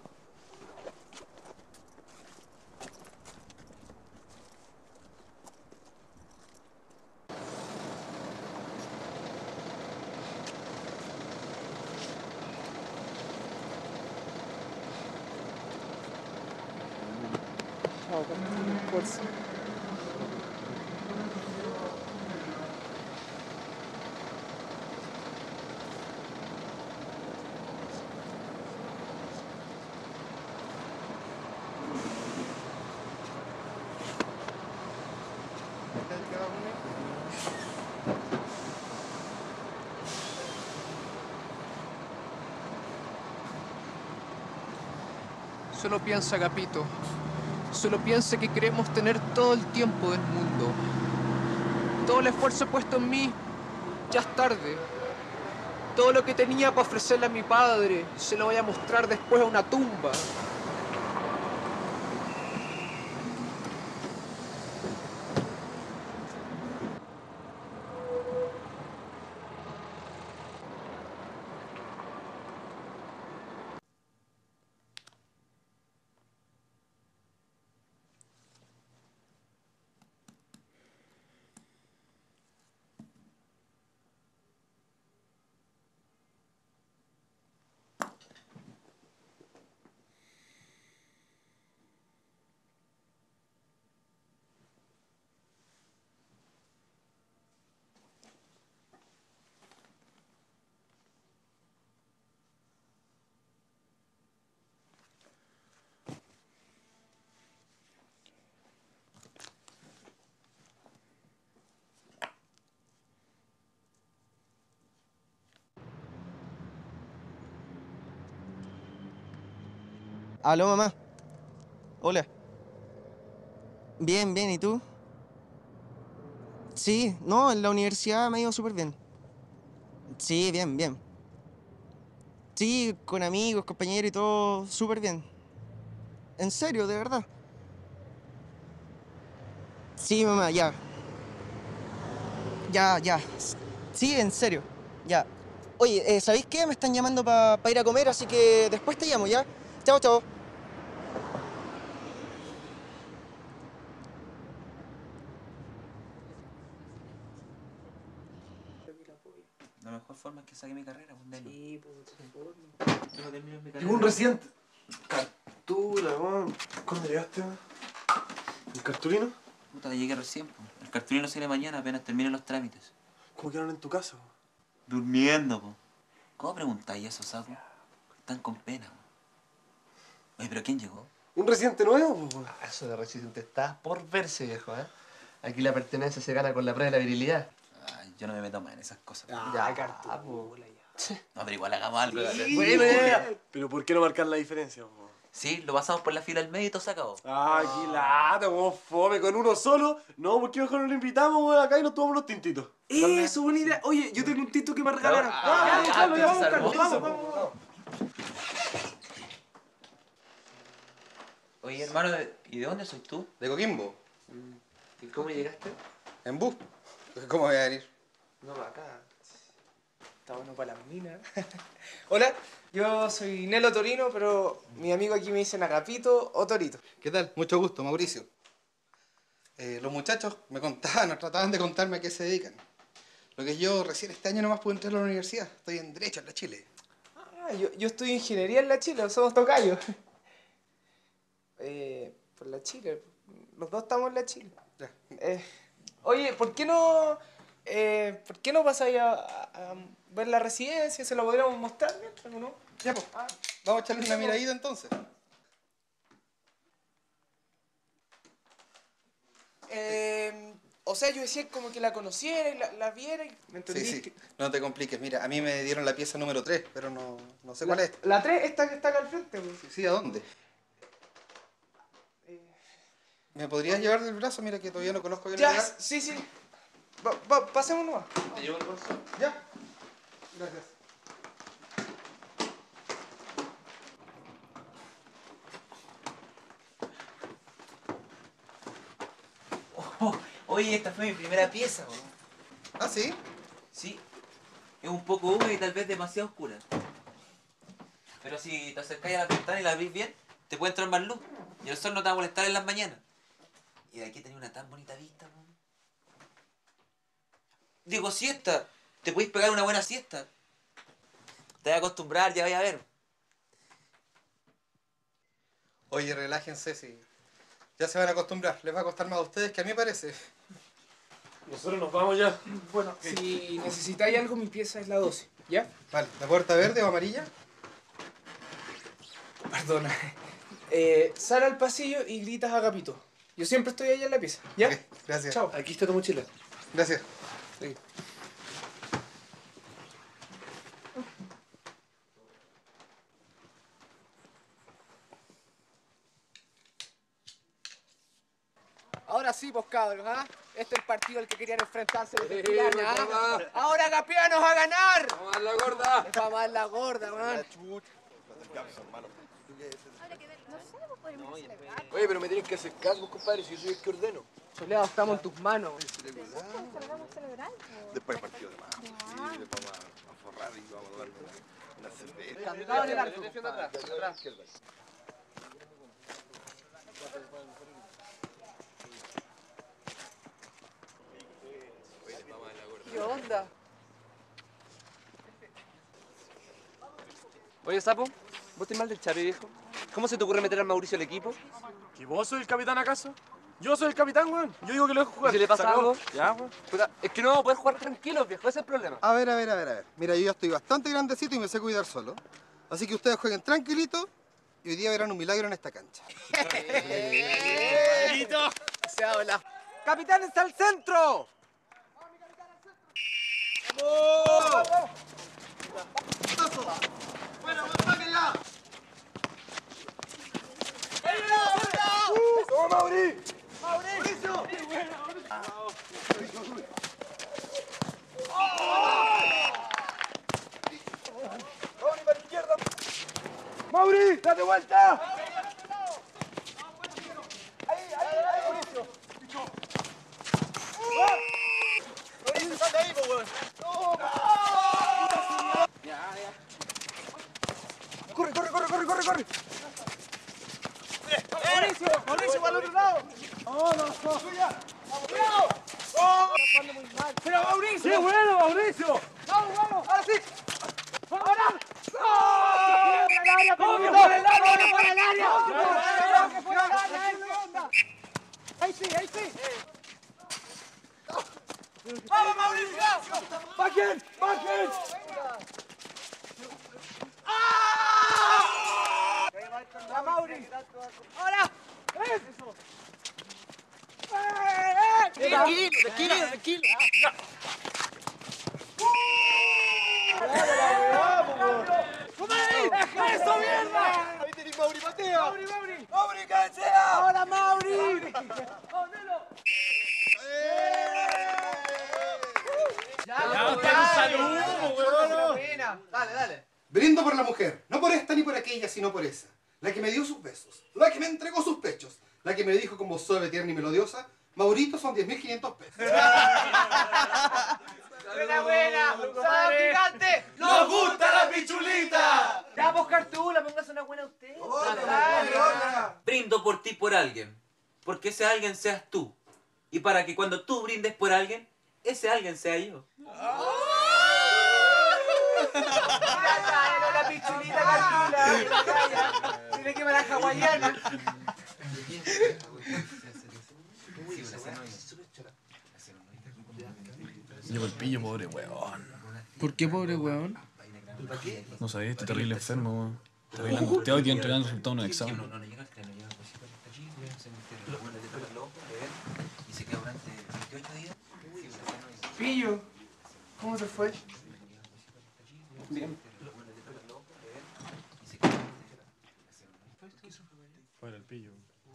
Chao, Cartulino, fuerza. Solo piensa, Agapito. Solo piensa que queremos tener todo el tiempo del mundo. Todo el esfuerzo puesto en mí, ya es tarde. Todo lo que tenía para ofrecerle a mi padre, se lo voy a mostrar después a una tumba. Aló, mamá. Hola. Bien, bien, ¿y tú? Sí, no, en la universidad me ha ido súper bien. Sí, bien, bien. Sí, con amigos, compañeros y todo, súper bien. En serio, de verdad. Sí, mamá, ya. Ya, ya. Sí, en serio. Ya. Oye, eh, ¿sabéis qué? Me están llamando para ir a comer, así que después te llamo, ¿ya? Chao, chao. La mejor forma es que saque mi carrera, pues, Nelo. Sí, pues, de otra forma. Yo no termino mi carrera. Llegó un residente. Cartula, weón. ¿Cuándo llegaste? ¿El cartulino? Puta, llegué recién, pues. El cartulino sale mañana, apenas terminen los trámites. ¿Cómo quedaron en tu casa? Durmiendo, pues. ¿Cómo preguntáis eso, saco? Están con pena, po. Oye, ¿pero quién llegó? ¿Un residente nuevo? Po? Ah, eso de residente está por verse, viejo, ¿eh? Aquí la pertenencia se gana con la prueba de la virilidad. Ay, yo no me meto más en esas cosas. Ah, Ya, cartula, ya. No, pero igual hagamos algo. Sí. Bueno, ya, ya. Pero ¿por qué no marcar la diferencia, po? Sí, lo pasamos por la fila del medio y todo se acabó. Ah, qué lata, weón, fome, con uno solo. No, ¿por qué mejor no lo invitamos, weón, acá y nos tomamos los tintitos? Eso, buena idea. Oye, yo tengo un tito que me regalaron. Ah, ya, ya, ya, vamos, ya, Carlos, ya, vamos, ya, vamos, vamos. Oye, hermano, ¿y de dónde sois tú? De Coquimbo. ¿Y cómo llegaste? En bus. ¿Cómo voy a venir? No, acá. Está bueno para las minas. Hola, yo soy Nelo Torino, pero mi amigo aquí me dicen Agapito o Torito. ¿Qué tal? Mucho gusto, Mauricio. Eh, los muchachos me contaban, nos trataban de contarme a qué se dedican. Lo que yo recién este año nomás pude entrar a la universidad. Estoy en Derecho en la Chile. Ah, yo, yo estudio ingeniería en la Chile, somos tocayos. Eh, por la Chile, los dos estamos en la Chile. Ya. Eh, oye, ¿por qué no, eh, ¿por qué no pasáis a, a, a ver la residencia? ¿Se la podríamos mostrar mientras, no? Ya, pues. Vamos a echarle una miradita entonces. Eh, o sea, yo decía como que la conociera y la, la viera y me Sí, entendiste. sí. No te compliques. Mira, a mí me dieron la pieza número tres, pero no, no sé cuál La, es. la tres, esta que está acá al frente. Pues. Sí, sí, ¿a dónde? ¿Me podrías llevar del brazo? Mira que todavía no conozco bien el Ya, lugar. sí, sí. Va, va, pasemos nomás. ¿Te llevo el bolso? Ya. Gracias. Oh, oye, esta fue mi primera pieza, po. ¿Ah, sí? Sí. Es un poco húmeda y tal vez demasiado oscura. Pero si te acercáis a la ventana y la abrís bien, te puede entrar más luz. Y el sol no te va a molestar en las mañanas. Y de aquí tenía una tan bonita vista, po. Digo, siesta. Te podéis pegar una buena siesta. Te vas a acostumbrar, ya vais a ver. Oye, relájense, sí. Ya se van a acostumbrar. Les va a costar más a ustedes que a mí parece. Nosotros nos vamos ya. Bueno, si necesitáis algo, mi pieza es la doce, ¿ya? Vale, ¿la puerta verde o amarilla? Perdona. Eh, sal al pasillo y gritas a Agapito. Yo siempre estoy allá en la pieza, ¿ya? Ok, gracias. Chao. Aquí está tu mochila. Gracias. Sí. Ahora sí, pues cabros, ¿ah? Este es el partido al que querían enfrentarse los Sí, Piraña, ¿ah? papá. Ahora Gapianos a ganar. Vamos a dar la gorda. Es para más la gorda, man. Oye, pero me tienes que hacer caso, compadre, si yo soy el que ordeno. Soleado, estamos en tus manos. Salgamos a celebrar. Después del partido de más. Sí, después vamos a, a forrar y vamos a darle una, una cerveza. Cantado en el arco. Defiende atrás, atrás. ¿Qué onda? Oye, Sapo, ¿vos tenés mal del chape, viejo? ¿Cómo se te ocurre meter al Mauricio al equipo? ¿Que vos sois el capitán acaso? Yo soy el capitán, weón. Yo digo que lo dejo ¿Y jugar. si le pasa ¿Se acabó? algo? Ya, weón. Puta, es que no vamos a poder jugar tranquilos, viejo, ese es el problema. A ver, a ver, a ver, a ver. Mira, yo ya estoy bastante grandecito y me sé cuidar solo. Así que ustedes jueguen tranquilitos y hoy día verán un milagro en esta cancha. ¡Maldito! Se habla. ¡Capitanes al centro! ¡Vamos! ¡Bueno, sáquenla! ¡Toma, Mauri! ¡Mauricio! ¡Mauri para la izquierda! ¡Mauri! ¡Date vuelta! ¡Ahí, ahí, ahí! ¡Mauricio! ¡Mauricio, sal de ahí, po, weón! Ya, ya. ¡Corre, corre, corre, corre, corre, corre! ¡Mauricio! ¡Mauricio, para el otro lado! ¡No, no, no! ¡Suya! ¡Cuidado! ¡Oh! ¡Está jugando muy mal! ¡Pero Mauricio! ¡Qué bueno, Mauricio! ¡Vamos, vamos! ¡Ahora sí! ¡Ahora! ¡No! ¡Por el área, por el área! ¡Por el área! ¡Por el área! ¡Ahí sí, ahí sí! ¡Vamos, Mauricio! ¡Bajen! ¡Bajen! ¡Ah! ¡La Mauri! ¡Ahora! ¡Eso! Tranquilo, tranquilo, tranquilo. ¡Eso, mierda! ¡Ahí tenés Mauri, Mateo! ¡Mauri, Mauri! ¡Mauri, cabecea! ¡Ahora, Mauri! ¡Ya, Dale, dale. Brindo por la mujer, no por esta ni por aquella, sino por esa. La que me dio sus besos, la que me entregó sus pechos, la que me dijo con voz suave, tierna y melodiosa, Maurito son diez mil quinientos pesos. ¡Buena, buena! ¡Sábado gigante! ¡Nos gusta la pichulita! Ya, pues, Cartula, póngase una buena usted. Brindo por ti por alguien, porque ese alguien seas tú. Y para que cuando tú brindes por alguien, ese alguien sea yo. La pichulita, Cartula. Tiene que ver a hawaiana. Yo el pillo, pobre weón. ¿Por qué pobre weón? No sabía, estoy terrible enfermo, weón. Terrible angustiado y estoy entregando resultados en un examen. Pillo, ¿cómo te fue? Bien. Fuera el pillo.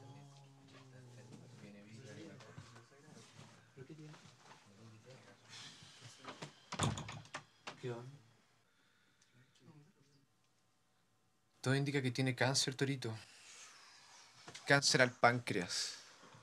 Todo indica que tiene cáncer, Torito. Cáncer al páncreas.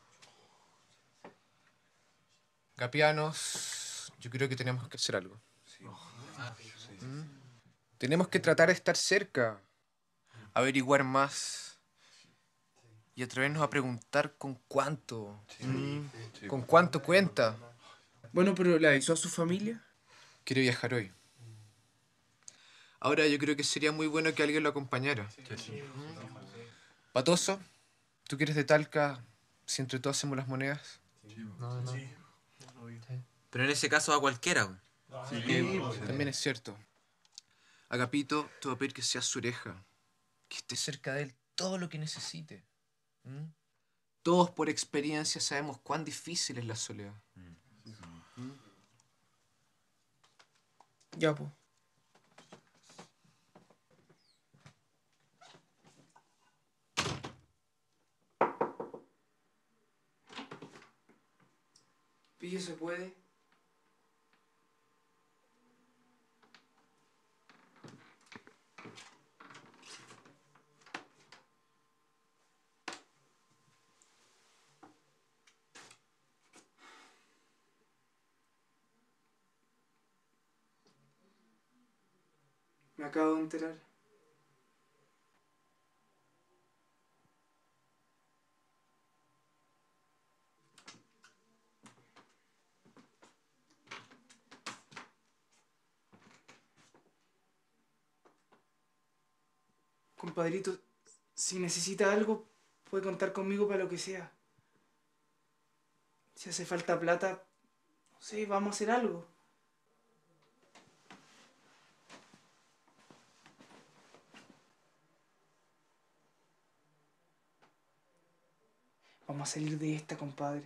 Gapianos, yo creo que tenemos que hacer algo. ¿Mm? Tenemos que tratar de estar cerca, averiguar más y atrevernos a preguntar con cuánto, ¿Mm? con cuánto cuenta. Bueno, pero ¿le avisó a su familia? Quiere viajar hoy. Ahora yo creo que sería muy bueno que alguien lo acompañara. Patoso, ¿tú quieres de Talca si entre todos hacemos las monedas? No, no. Pero en ese caso a cualquiera. weón. Sí, también es cierto. Agapito, te voy a pedir que seas su oreja. Que esté cerca de él todo lo que necesite. ¿Mm? Todos por experiencia sabemos cuán difícil es la soledad. ¿Mm? Ya, pues. Pillo, ¿se puede? Me acabo de enterar. Compadrito, si necesita algo, puede contar conmigo para lo que sea. Si hace falta plata, no sé, vamos a hacer algo. Vamos a salir de esta, compadre.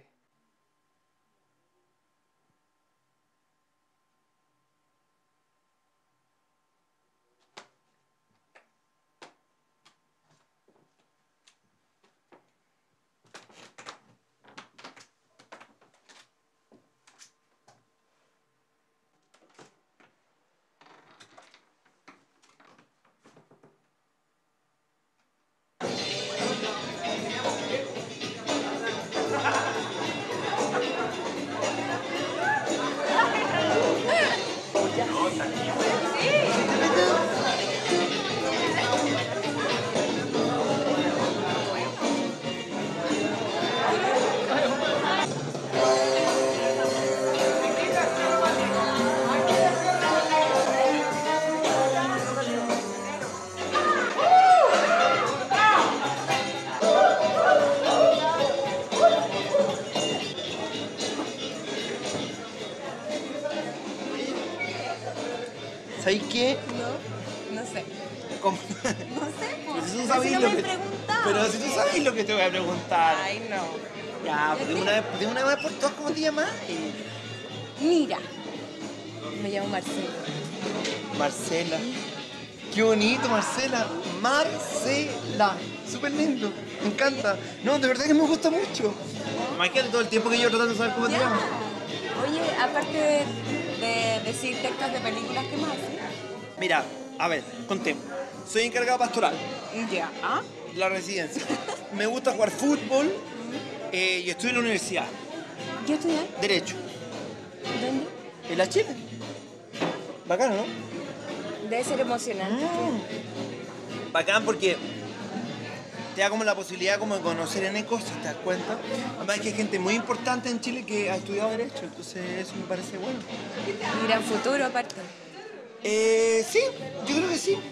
¿Sabes qué? No, no sé. ¿Cómo? No sé, Pero pues. si tú Pero sabes si no lo me que... preguntaba. Pero si tú sabes lo que te voy a preguntar. Ay, no. Ya, pues de una vez, de una vez por todas, ¿cómo te llamas? Mira, me llamo Marcela. Marcela. Qué bonito, Marcela. Marcela. Súper lindo. Me encanta. No, de verdad que me gusta mucho. Imagínate todo el tiempo que yo tratando de saber cómo te Ya. llamas. Oye, aparte de, de decir textos de películas, ¿qué más haces? Mira, a ver, contemos. Soy encargado pastoral. Ya. ¿Ah? De la residencia. Me gusta jugar fútbol eh, y estoy en la universidad. ¿Qué estudias? Derecho. ¿Dónde? En la Chile. Bacano, ¿no? Debe ser emocionante. Bacán porque te da como la posibilidad como de conocer en cosas, ¿te das cuenta? Además que hay gente muy importante en Chile que ha estudiado Derecho, entonces eso me parece bueno. Y gran futuro, aparte. Eh, sí, yo creo que sí.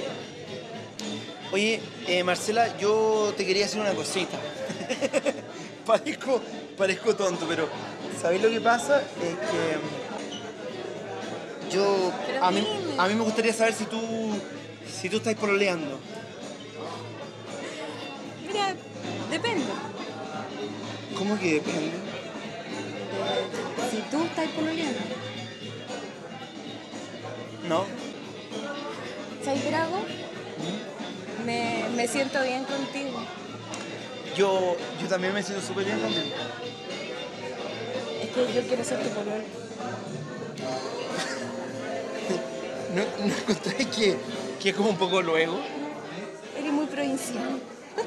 Oye, eh, Marcela, yo te quería hacer una cosita. parezco, parezco tonto, pero ¿sabéis lo que pasa? Es que yo, a mí, a mí me gustaría saber si tú, si tú estás pololeando. Mira, depende. ¿Cómo que depende? De, si tú estás pololeando. No. ¿Sabes qué hago? Me, me siento bien contigo. Yo, yo también me siento súper bien contigo. Es que yo quiero ser tu pololo. ¿No, no encontráis que, que es como un poco luego? Eres muy provinciano.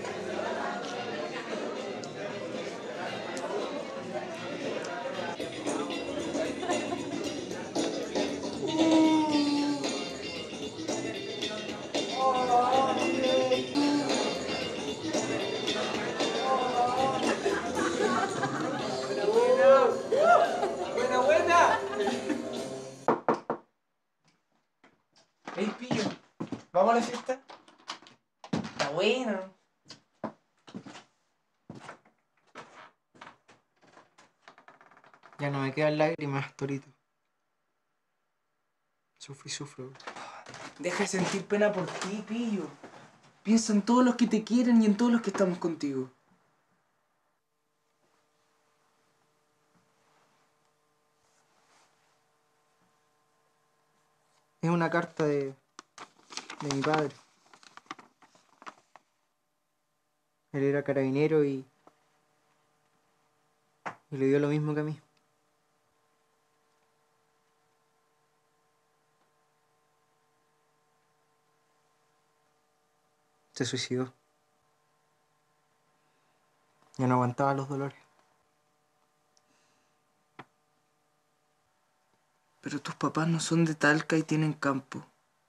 ¡Buena, buena! Ey, pillo, ¿vamos a la fiesta? Está bueno. Ya no me quedan lágrimas, Torito. Sufro y sufro. Deja de sentir pena por ti, pillo. Piensa en todos los que te quieren y en todos los que estamos contigo. Es una carta de, de mi padre. Él era carabinero y, y le dio lo mismo que a mí. Se suicidó. Ya no aguantaba los dolores. Pero tus papás no son de Talca y tienen campo.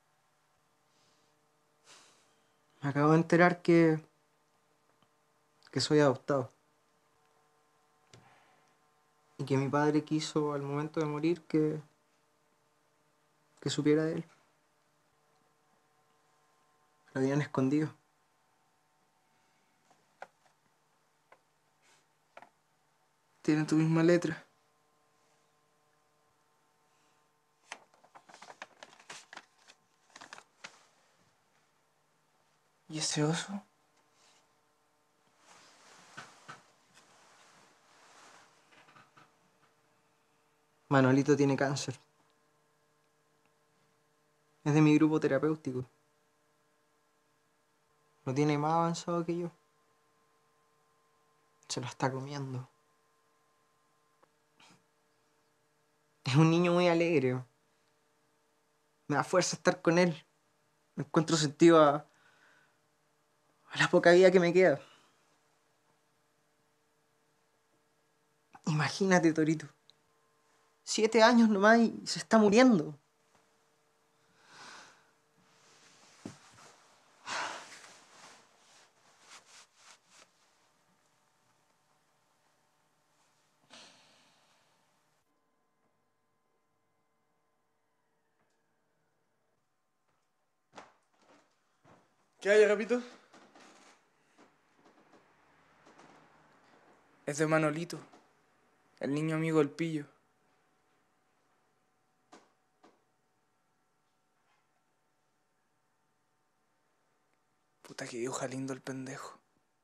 Me acabo de enterar que... que soy adoptado. Y que mi padre quiso al momento de morir que... que supiera de él. Lo habían escondido. Tienen tu misma letra. ¿Y ese oso? Manolito tiene cáncer. Es de mi grupo terapéutico. Lo tiene más avanzado que yo. Se lo está comiendo. Es un niño muy alegre. Me da fuerza estar con él. Me encuentro sentido a, a la poca vida que me queda. Imagínate, Torito. Siete años nomás y se está muriendo. ¿Qué hay, Agapito? Es de Manolito, el niño amigo del pillo. Puta que dibuja lindo el pendejo.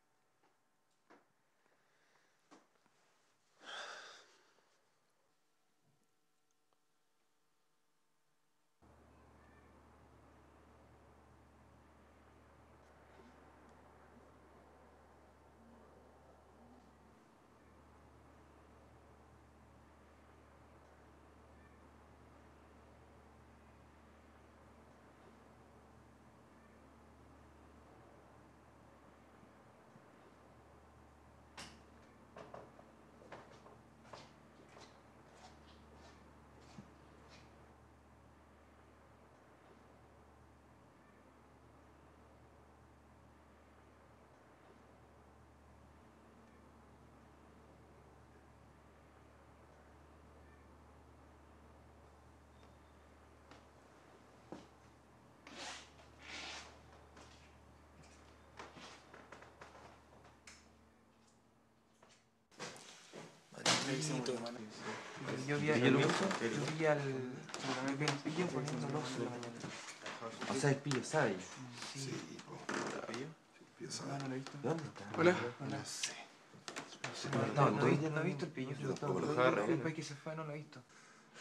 Madridito. Yo vi al yo vi al pillo poniendo los en la mañana. O sea, el pillo sabe. Sí. Pillo sabe. No, no lo he visto. ¿Dónde está? Hola. No sé. No, no, no, no he visto el pillo. Después que se fue no lo he visto.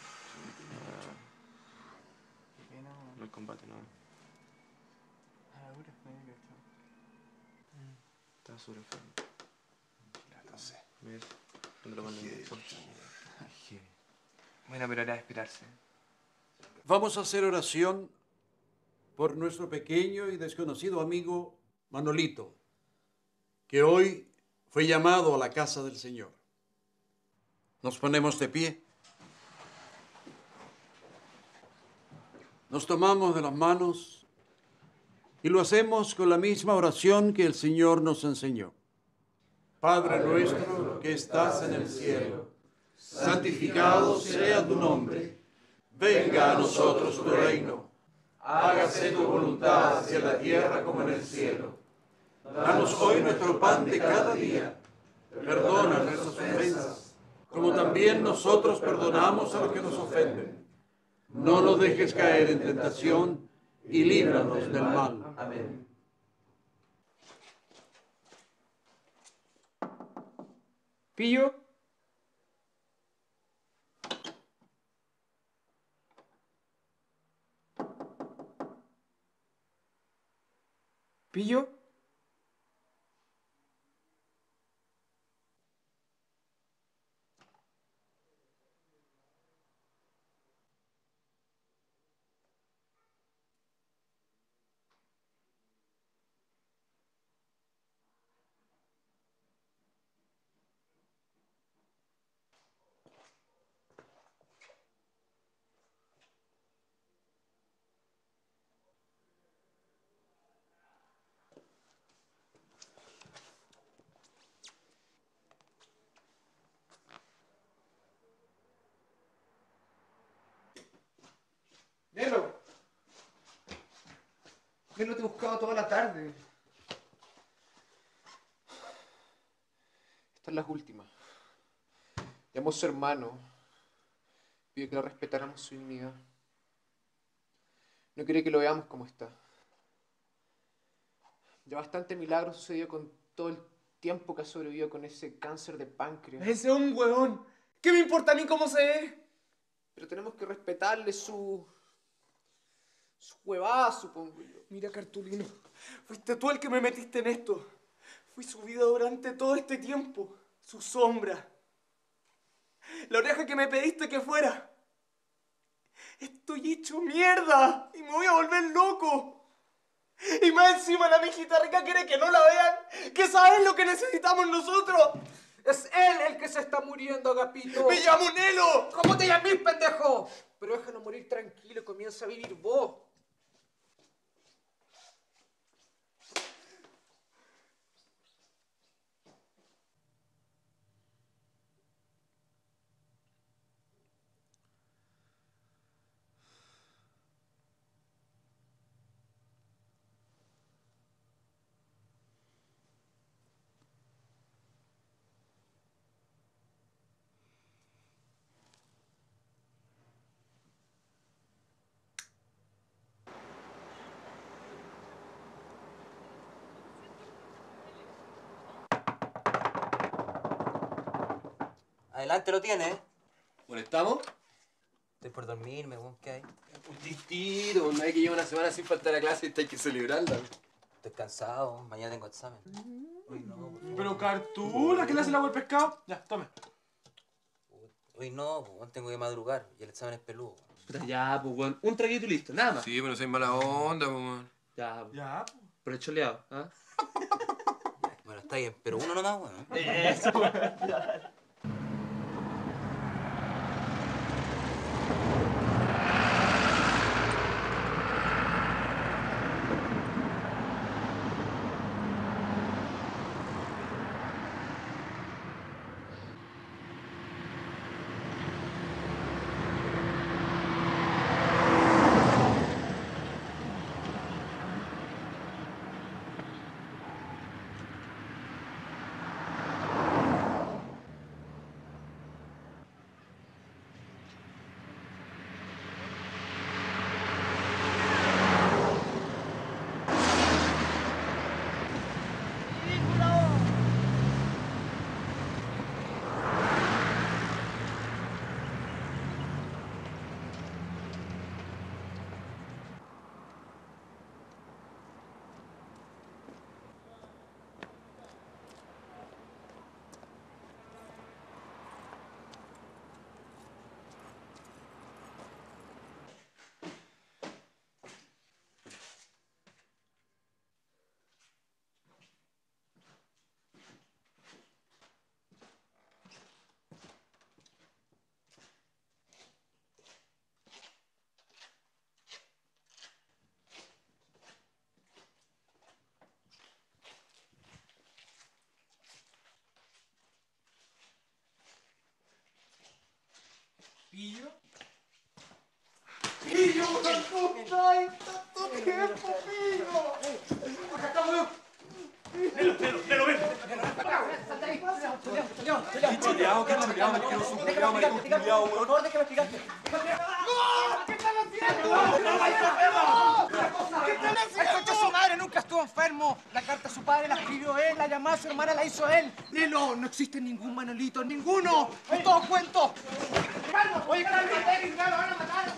No hay combate, no. Está súper enfermo. No sé. Mira, ¿dónde lo mandan? Bueno, pero era de esperarse. Vamos a hacer oración por nuestro pequeño y desconocido amigo Manolito, que hoy fue llamado a la casa del Señor. Nos ponemos de pie. Nos tomamos de las manos y lo hacemos con la misma oración que el Señor nos enseñó. Padre nuestro que estás en el cielo, santificado sea tu nombre. Venga a nosotros tu reino. Hágase tu voluntad hacia la tierra como en el cielo. Danos hoy nuestro pan de cada día. Perdona nuestras ofensas, como también nosotros perdonamos a los que nos ofenden. No nos dejes caer en tentación y líbranos del mal. Amén. ¿Pillo? ¿Pillo? Nelo, te he buscado toda la tarde. Esta es la última. Llamo a su hermano. Pido que lo respetáramos su dignidad. No quiere que lo veamos como está. Ya bastante milagro sucedió con todo el tiempo que ha sobrevivido con ese cáncer de páncreas. Ese es un huevón. ¿Qué me importa a mí cómo se ve? Pero tenemos que respetarle su... su huevada, supongo yo. Mira, Cartulino, fuiste tú el que me metiste en esto. Fui su vida durante todo este tiempo. Su sombra. La oreja que me pediste que fuera. Estoy hecho mierda y me voy a volver loco. Y más encima la mijita rica quiere que no la vean, que saben lo que necesitamos nosotros. Es él el que se está muriendo, Agapito. ¡Me llamo Nelo! ¿Cómo te llamás, pendejo? Pero déjalo morir tranquilo y comienza a vivir vos. Adelante lo tiene. Bueno, ¿estamos? Estoy por dormirme, weón, ¿qué hay? Un tintito, no hay que llevar una semana sin faltar a clase y hay que celebrarla. Estoy cansado, mañana tengo examen. Uy, no, por favor. Pero Cartula, ¿qué le hace el agua al pescado? Ya, tome. Uy, no, weón, tengo que madrugar y el examen es peludo. Puta, ya, pues, weón. Un traguito y listo, nada más. Sí, pero no soy mala onda, pues, weón. Ya, pues. Ya, pues. Pero he choleado, ¿ah? Bueno, está bien, pero uno nomás, weón. Eso, weón. ¿Pillo? ¡Pillo, tanto time! ¡Tanto tiempo, Pillo! ¡Acá estamos! ¡Nelo, Nelo, Nelo, ven! ¡Salta ahí! ¡Choleado, choleado! ¡Choleado, qué choleado! ¡Me quiero su choleado, maricón culiao, weón! Por favor, déjame explicarte. ¡No! ¿Qué están haciendo? ¡No vais a enfermo! ¿Qué están haciendo? ¡El coche de su madre nunca estuvo enfermo! La carta a su padre la escribió él, la llamada a su hermana la hizo él. Nelo, no existe ningún Manolito, ninguno. Es todo cuento. Oye, cálmate, me van a matar,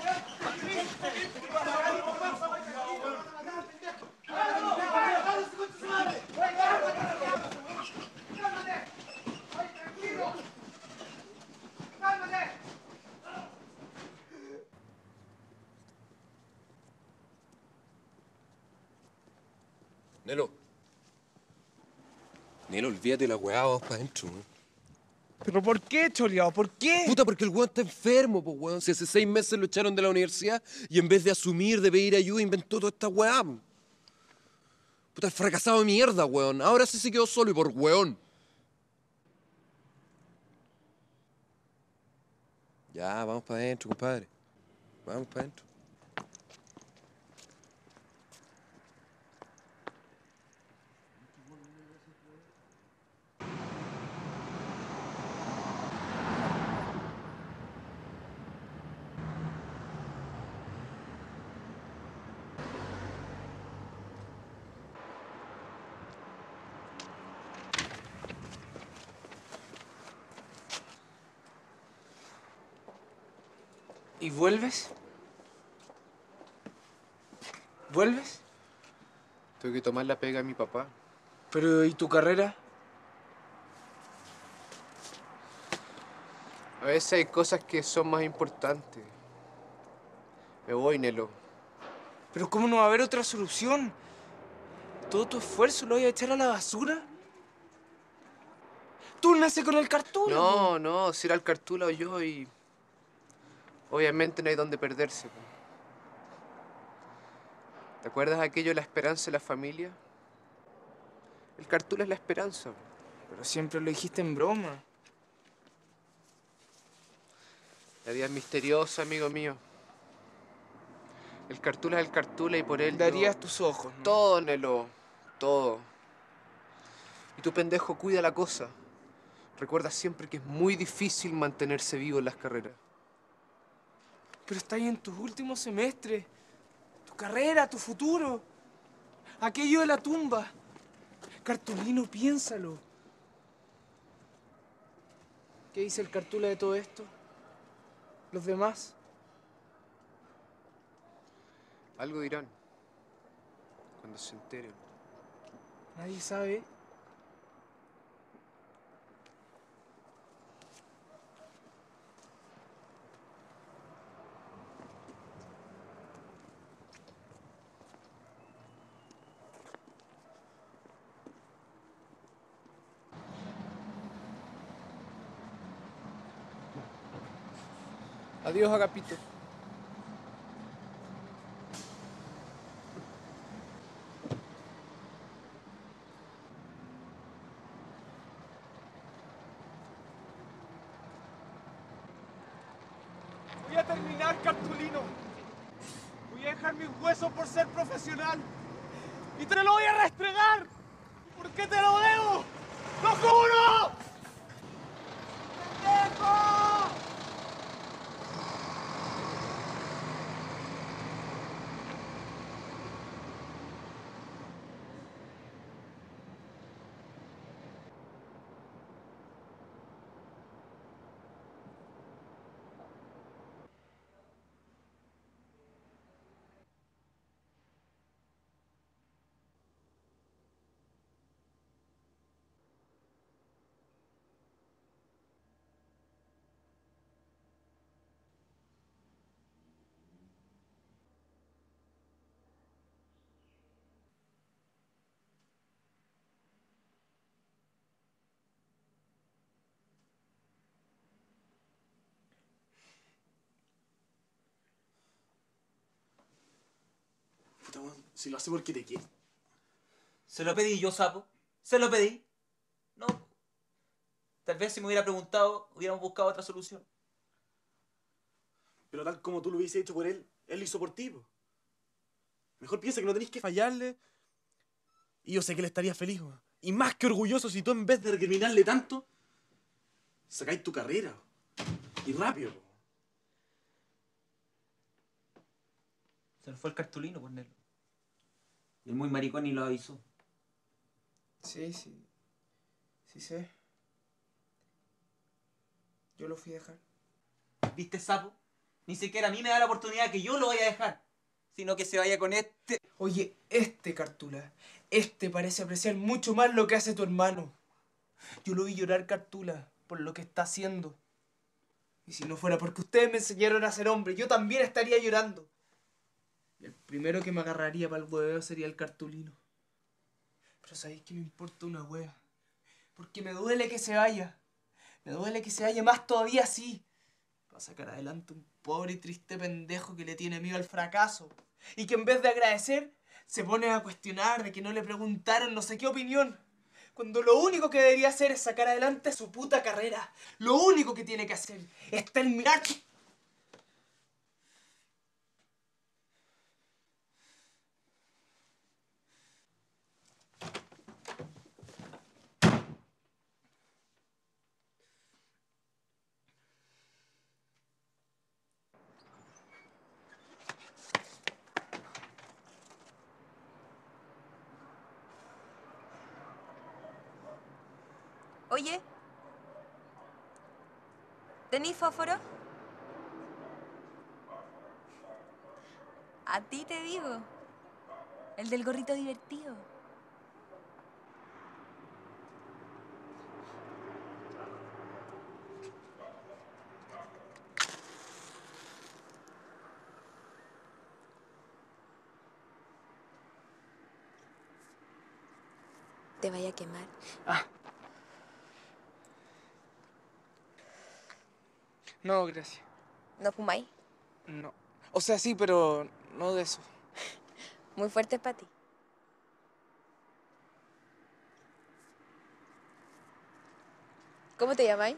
Nelo. Nelo, olvídate de la weá, vamos para adentro, weón. ¿Pero por qué, choleado? ¿Por qué? Puta, porque el weón está enfermo, pues, weón. Si hace seis meses lo echaron de la universidad y en vez de asumir, de pedir ayuda, inventó toda esta weá. Puta, el fracasado de mierda, weón. Ahora sí se quedó solo y por weón. Ya, vamos para adentro, compadre. Vamos para adentro. ¿Y vuelves? ¿Vuelves? Tengo que tomar la pega a mi papá. Pero, ¿y tu carrera? A veces hay cosas que son más importantes. Me voy, Nelo. Pero ¿cómo no va a haber otra solución? ¿Todo tu esfuerzo lo voy a echar a la basura? Tú naces con el Cartula. No, no, será el Cartula o yo y... Obviamente no hay donde perderse. Po. ¿Te acuerdas aquello de la esperanza de la familia? El Cartula es la esperanza. Po. Pero siempre lo dijiste en broma. La vida es misteriosa, amigo mío. El Cartula es el Cartula y por él Darías yo... tus ojos, ¿no? Todo, Nelo. Todo. Y tu pendejo cuida la cosa. Recuerda siempre que es muy difícil mantenerse vivo en las carreras. Pero estás ahí en tus últimos semestres. Tu carrera, tu futuro. Aquello de la tumba. Cartulino, piénsalo. ¿Qué dice el Cartula de todo esto? ¿Los demás? Algo dirán. Cuando se enteren. Nadie sabe. Adiós, Agapito. Voy a terminar, Cartulino. Voy a dejar mis huesos por ser profesional. Y te lo voy a restregar. Porque te lo debo. ¡Lo juro! ¡Pendejo! Puta, weón, si lo hace porque te quiere. Se lo pedí yo, sapo. Se lo pedí. No. Tal vez si me hubiera preguntado, hubiéramos buscado otra solución. Pero tal como tú lo hubiese hecho por él, él lo hizo por ti, po. Mejor piensa que no tenés que fallarle. Y yo sé que él estaría feliz, weón. Y más que orgulloso si tú en vez de recriminarle tanto, sacáis tu carrera. Y rápido, po. Se nos fue el Cartulino, por Nelo. Y el muy maricón ni lo avisó. Sí, sí. Sí sé. Yo lo fui a dejar. ¿Viste, sapo? Ni siquiera a mí me da la oportunidad que yo lo vaya a dejar. Sino que se vaya con este. Oye, este Cartula. Este parece apreciar mucho más lo que hace tu hermano. Yo lo vi llorar, Cartula, por lo que está haciendo. Y si no fuera porque ustedes me enseñaron a ser hombre, yo también estaría llorando. Y el primero que me agarraría para el hueveo sería el Cartulino. Pero sabéis que me importa una hueá. Porque me duele que se vaya. Me duele que se vaya más todavía así. Para sacar adelante un pobre y triste pendejo que le tiene miedo al fracaso. Y que en vez de agradecer, se pone a cuestionar de que no le preguntaron no sé qué opinión. Cuando lo único que debería hacer es sacar adelante su puta carrera. Lo único que tiene que hacer es terminar... Oye, ¿tenís fósforo? A ti te digo. El del gorrito divertido. Te vaya a quemar. Ah. No, gracias. ¿No fumáis? No. O sea, sí, pero no de eso. Muy fuerte para ti. ¿Cómo te llamáis?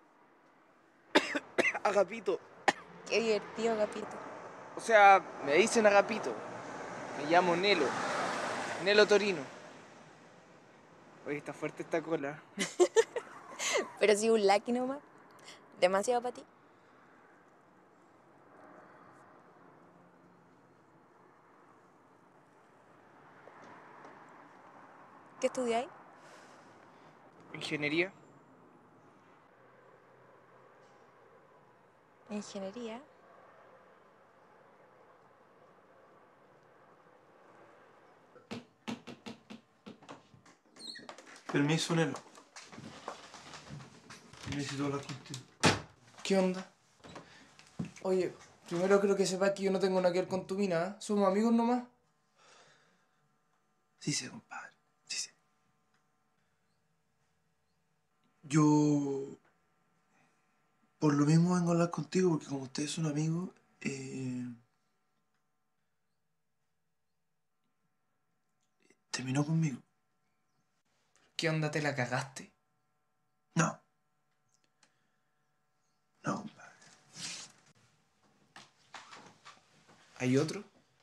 Agapito. Qué divertido, Agapito. O sea, me dicen Agapito. Me llamo Nelo. Nelo Torino. Oye, está fuerte esta cola. Pero sí un lucky nomás. Demasiado para ti. ¿Qué estudiáis? Ingeniería. Ingeniería. Permiso, Nelo. Necesito hablar contigo. ¿Qué onda? Oye, primero creo que sepas que yo no tengo nada que ver con tu mina, ¿eh? Somos amigos nomás. Sí sé, compadre. Sí sé. Yo... Por lo mismo vengo a hablar contigo, porque como ustedes son amigos, eh... terminó conmigo. ¿Qué onda, te la cagaste? No. No, compadre. ¿Hay otro?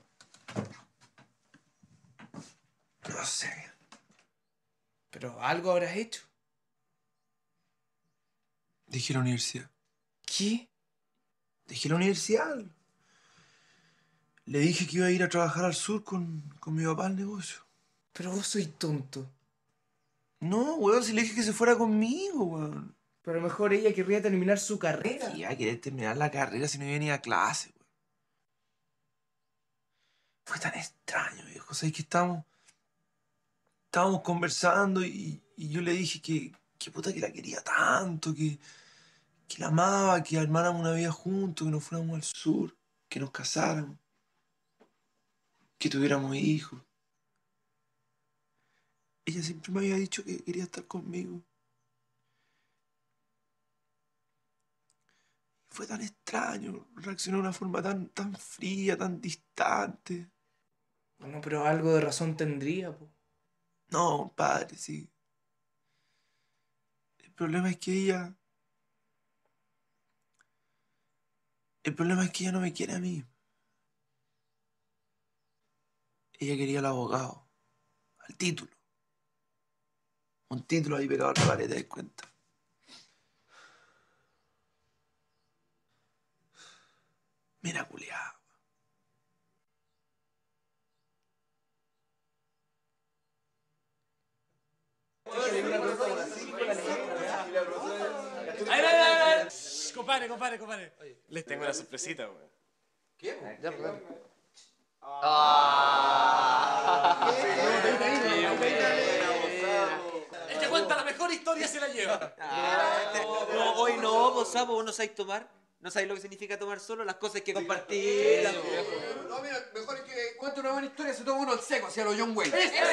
No sé. Pero algo habrás hecho. Dejé la universidad. ¿Qué? Dejé la universidad. Le dije que iba a ir a trabajar al sur con, con mi papá al negocio. Pero vos sois tonto. No, weón, si le dije que se fuera conmigo, weón. Pero mejor ella querría terminar su carrera. Sí, iba a querer terminar la carrera si no iba ni a clase, weón. Fue tan extraño, viejo. O sea, es que estábamos... Estábamos conversando y, y yo le dije que, que puta que la quería tanto, que, que la amaba, que armáramos una vida juntos, que nos fuéramos al sur, que nos casáramos, que tuviéramos hijos. Ella siempre me había dicho que quería estar conmigo. Fue tan extraño, reaccionó de una forma tan, tan fría, tan distante. No, pero algo de razón tendría, po. No, padre, sí. El problema es que ella... El problema es que ella no me quiere a mí. Ella quería al abogado, al título. Un título ahí pegado a la pared, ¿te das cuenta? Mira, culiao. ¡Ay, ay, ay, ay! Compadre, compadre, compadre. Les tengo una sorpresita, weón. ¿Qué? Ya, pues. El que cuenta la mejor historia se la lleva. No, hoy no, vos sapo, vos no sabés tomar. No sabés lo que significa tomar solo, las cosas hay que compartir. No, mira, mejor es que cuente una buena historia, se toma uno al seco, hacia los John Wayne.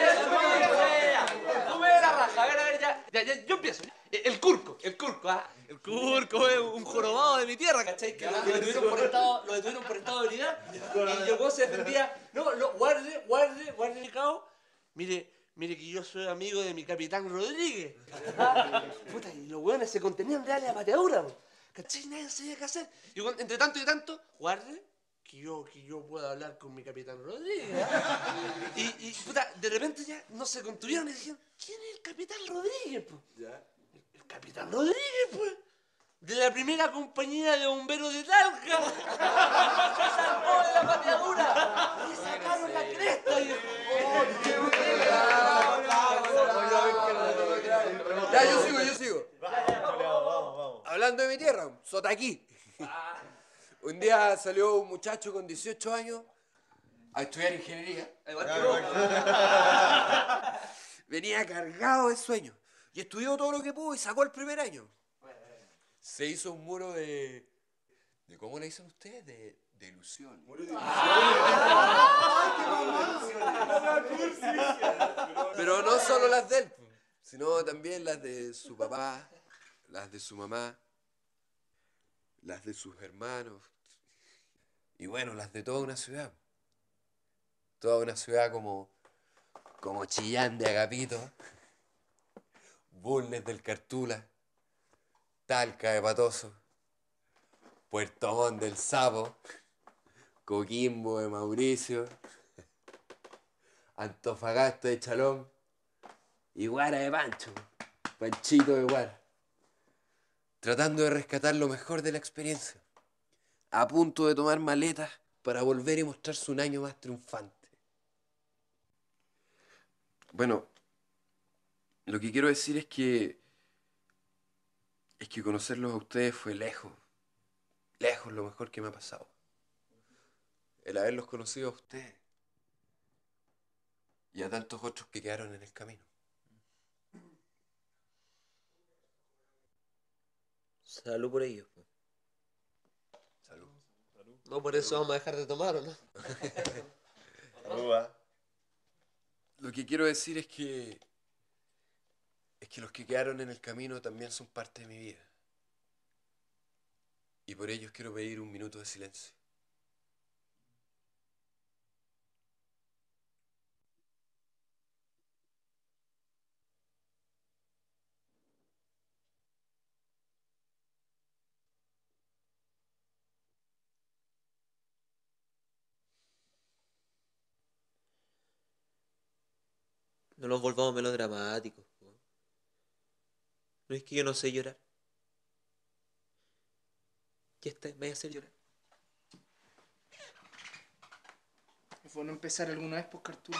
¡No me da la raja! A ver, a ver, ya, ya, ya, yo empiezo. El Curco, el Curco, ¿ah? El Curco es un jorobado de mi tierra, ¿cachai? Que lo, lo detuvieron por estado, lo detuvieron por estado de ebriedad y luego se defendía. No, no, guarde, guarde, guarde el cabo. Mire, mire que yo soy amigo de mi capitán Rodríguez. Puta, y los hueones se contenían de darle a pateadura, ¿cachai? Nadie sabía qué hacer. Y cuando, entre tanto y tanto, guarde que yo, que yo pueda hablar con mi capitán Rodríguez. ¿eh? Y, y, puta, de repente ya no se contuvieron y dijeron, ¿quién es el capitán Rodríguez, po? ¿Ya? El capitán Rodríguez, pues. De la primera compañía de bomberos de Talca. Se salvó de la pateadura. Y sacaron la cresta. Y... Ya, yo sigo, yo sigo. Hablando de mi tierra, Sotaquí. Un día salió un muchacho con dieciocho años a estudiar ingeniería. Igual que Venía cargado de sueños y estudió todo lo que pudo y sacó el primer año. Se hizo un muro de... de ¿cómo le dicen ustedes? De, de ilusión. Muro de Pero no solo las de él, sino también las de su papá, las de su mamá, las de sus hermanos y bueno, las de toda una ciudad. Toda una ciudad como, como Chillán de Agapito, Bulnes del Cartula, Talca de Patoso, Puerto Montt del Sapo, Coquimbo de Mauricio, Antofagasta de Chalón y Guara de Pancho, Panchito de Guara. Tratando de rescatar lo mejor de la experiencia, a punto de tomar maletas para volver y mostrarse un año más triunfante. Bueno, lo que quiero decir es que es que conocerlos a ustedes fue lejos, lejos lo mejor que me ha pasado. El haberlos conocido a ustedes y a tantos otros que quedaron en el camino. Salud por ellos. Salud. No, por eso vamos a dejar de tomar, ¿o no? Lo que quiero decir es que es que los que quedaron en el camino también son parte de mi vida. Y por ellos quiero pedir un minuto de silencio. No nos volvamos melodramáticos. ¿No? No es que yo no sé llorar. ¿Qué esta me va a hacer llorar? Es bueno empezar alguna vez por Cartula.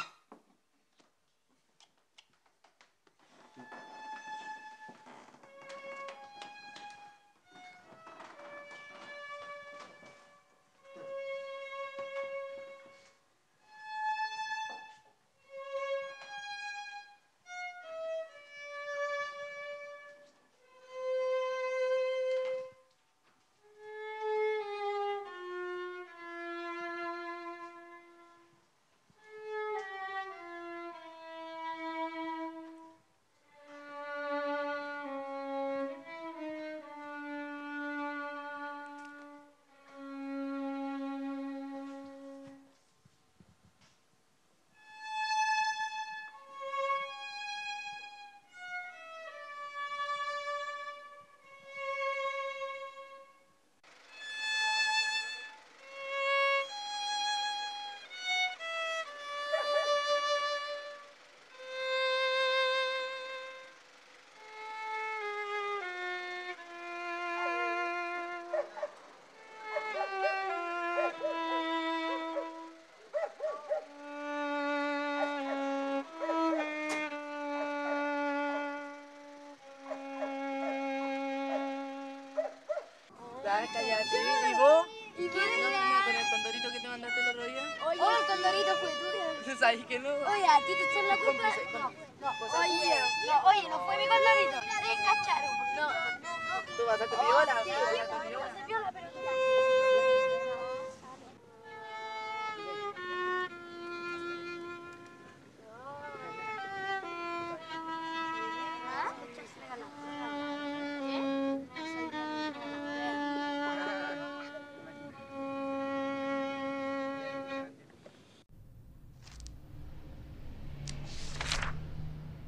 Cállate. ¿Y vos? ¿Y qué era? ¿Con el condorito que te mandaste el otro día? Oye, oh, el condorito fue tuyo. ¿Sabes que no? Oye, ¿a ti te echan la culpa? No, no, oye, no, oye, no fue mi condorito. Te cacharon. No, no, no. Tú pasaste piola. Sí, pasaste piola, pero tú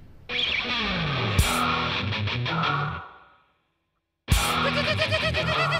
¡Qué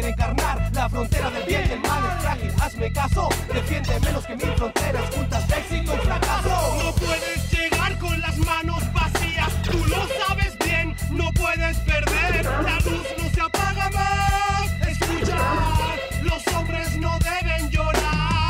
encarnar la frontera del bien y el mal es frágil. Hazme caso, defiende menos que mil fronteras juntas de éxito y fracaso. No puedes llegar con las manos vacías, tú lo sabes bien, no puedes perder. La luz no se apaga más. Escucha, los hombres no deben llorar.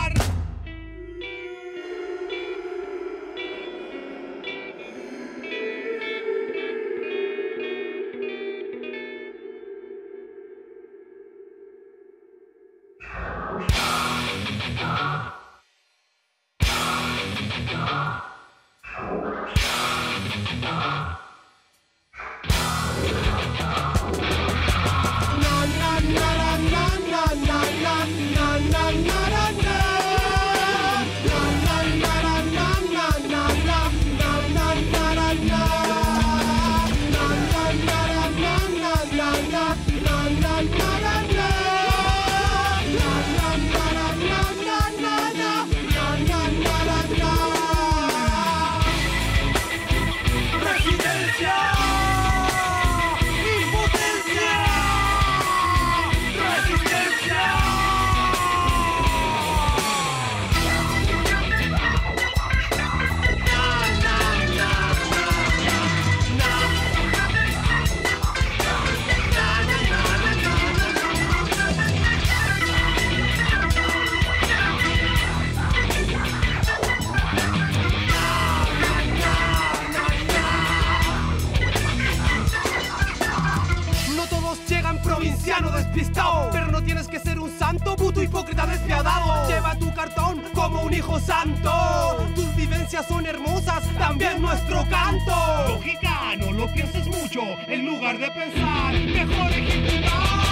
Provinciano despistado, pero no tienes que ser un santo, puto hipócrita despiadado. Lleva tu cartón como un hijo santo. Tus vivencias son hermosas, también nuestro canto. Lógica, no lo pienses mucho, en lugar de pensar, mejor ejecutar.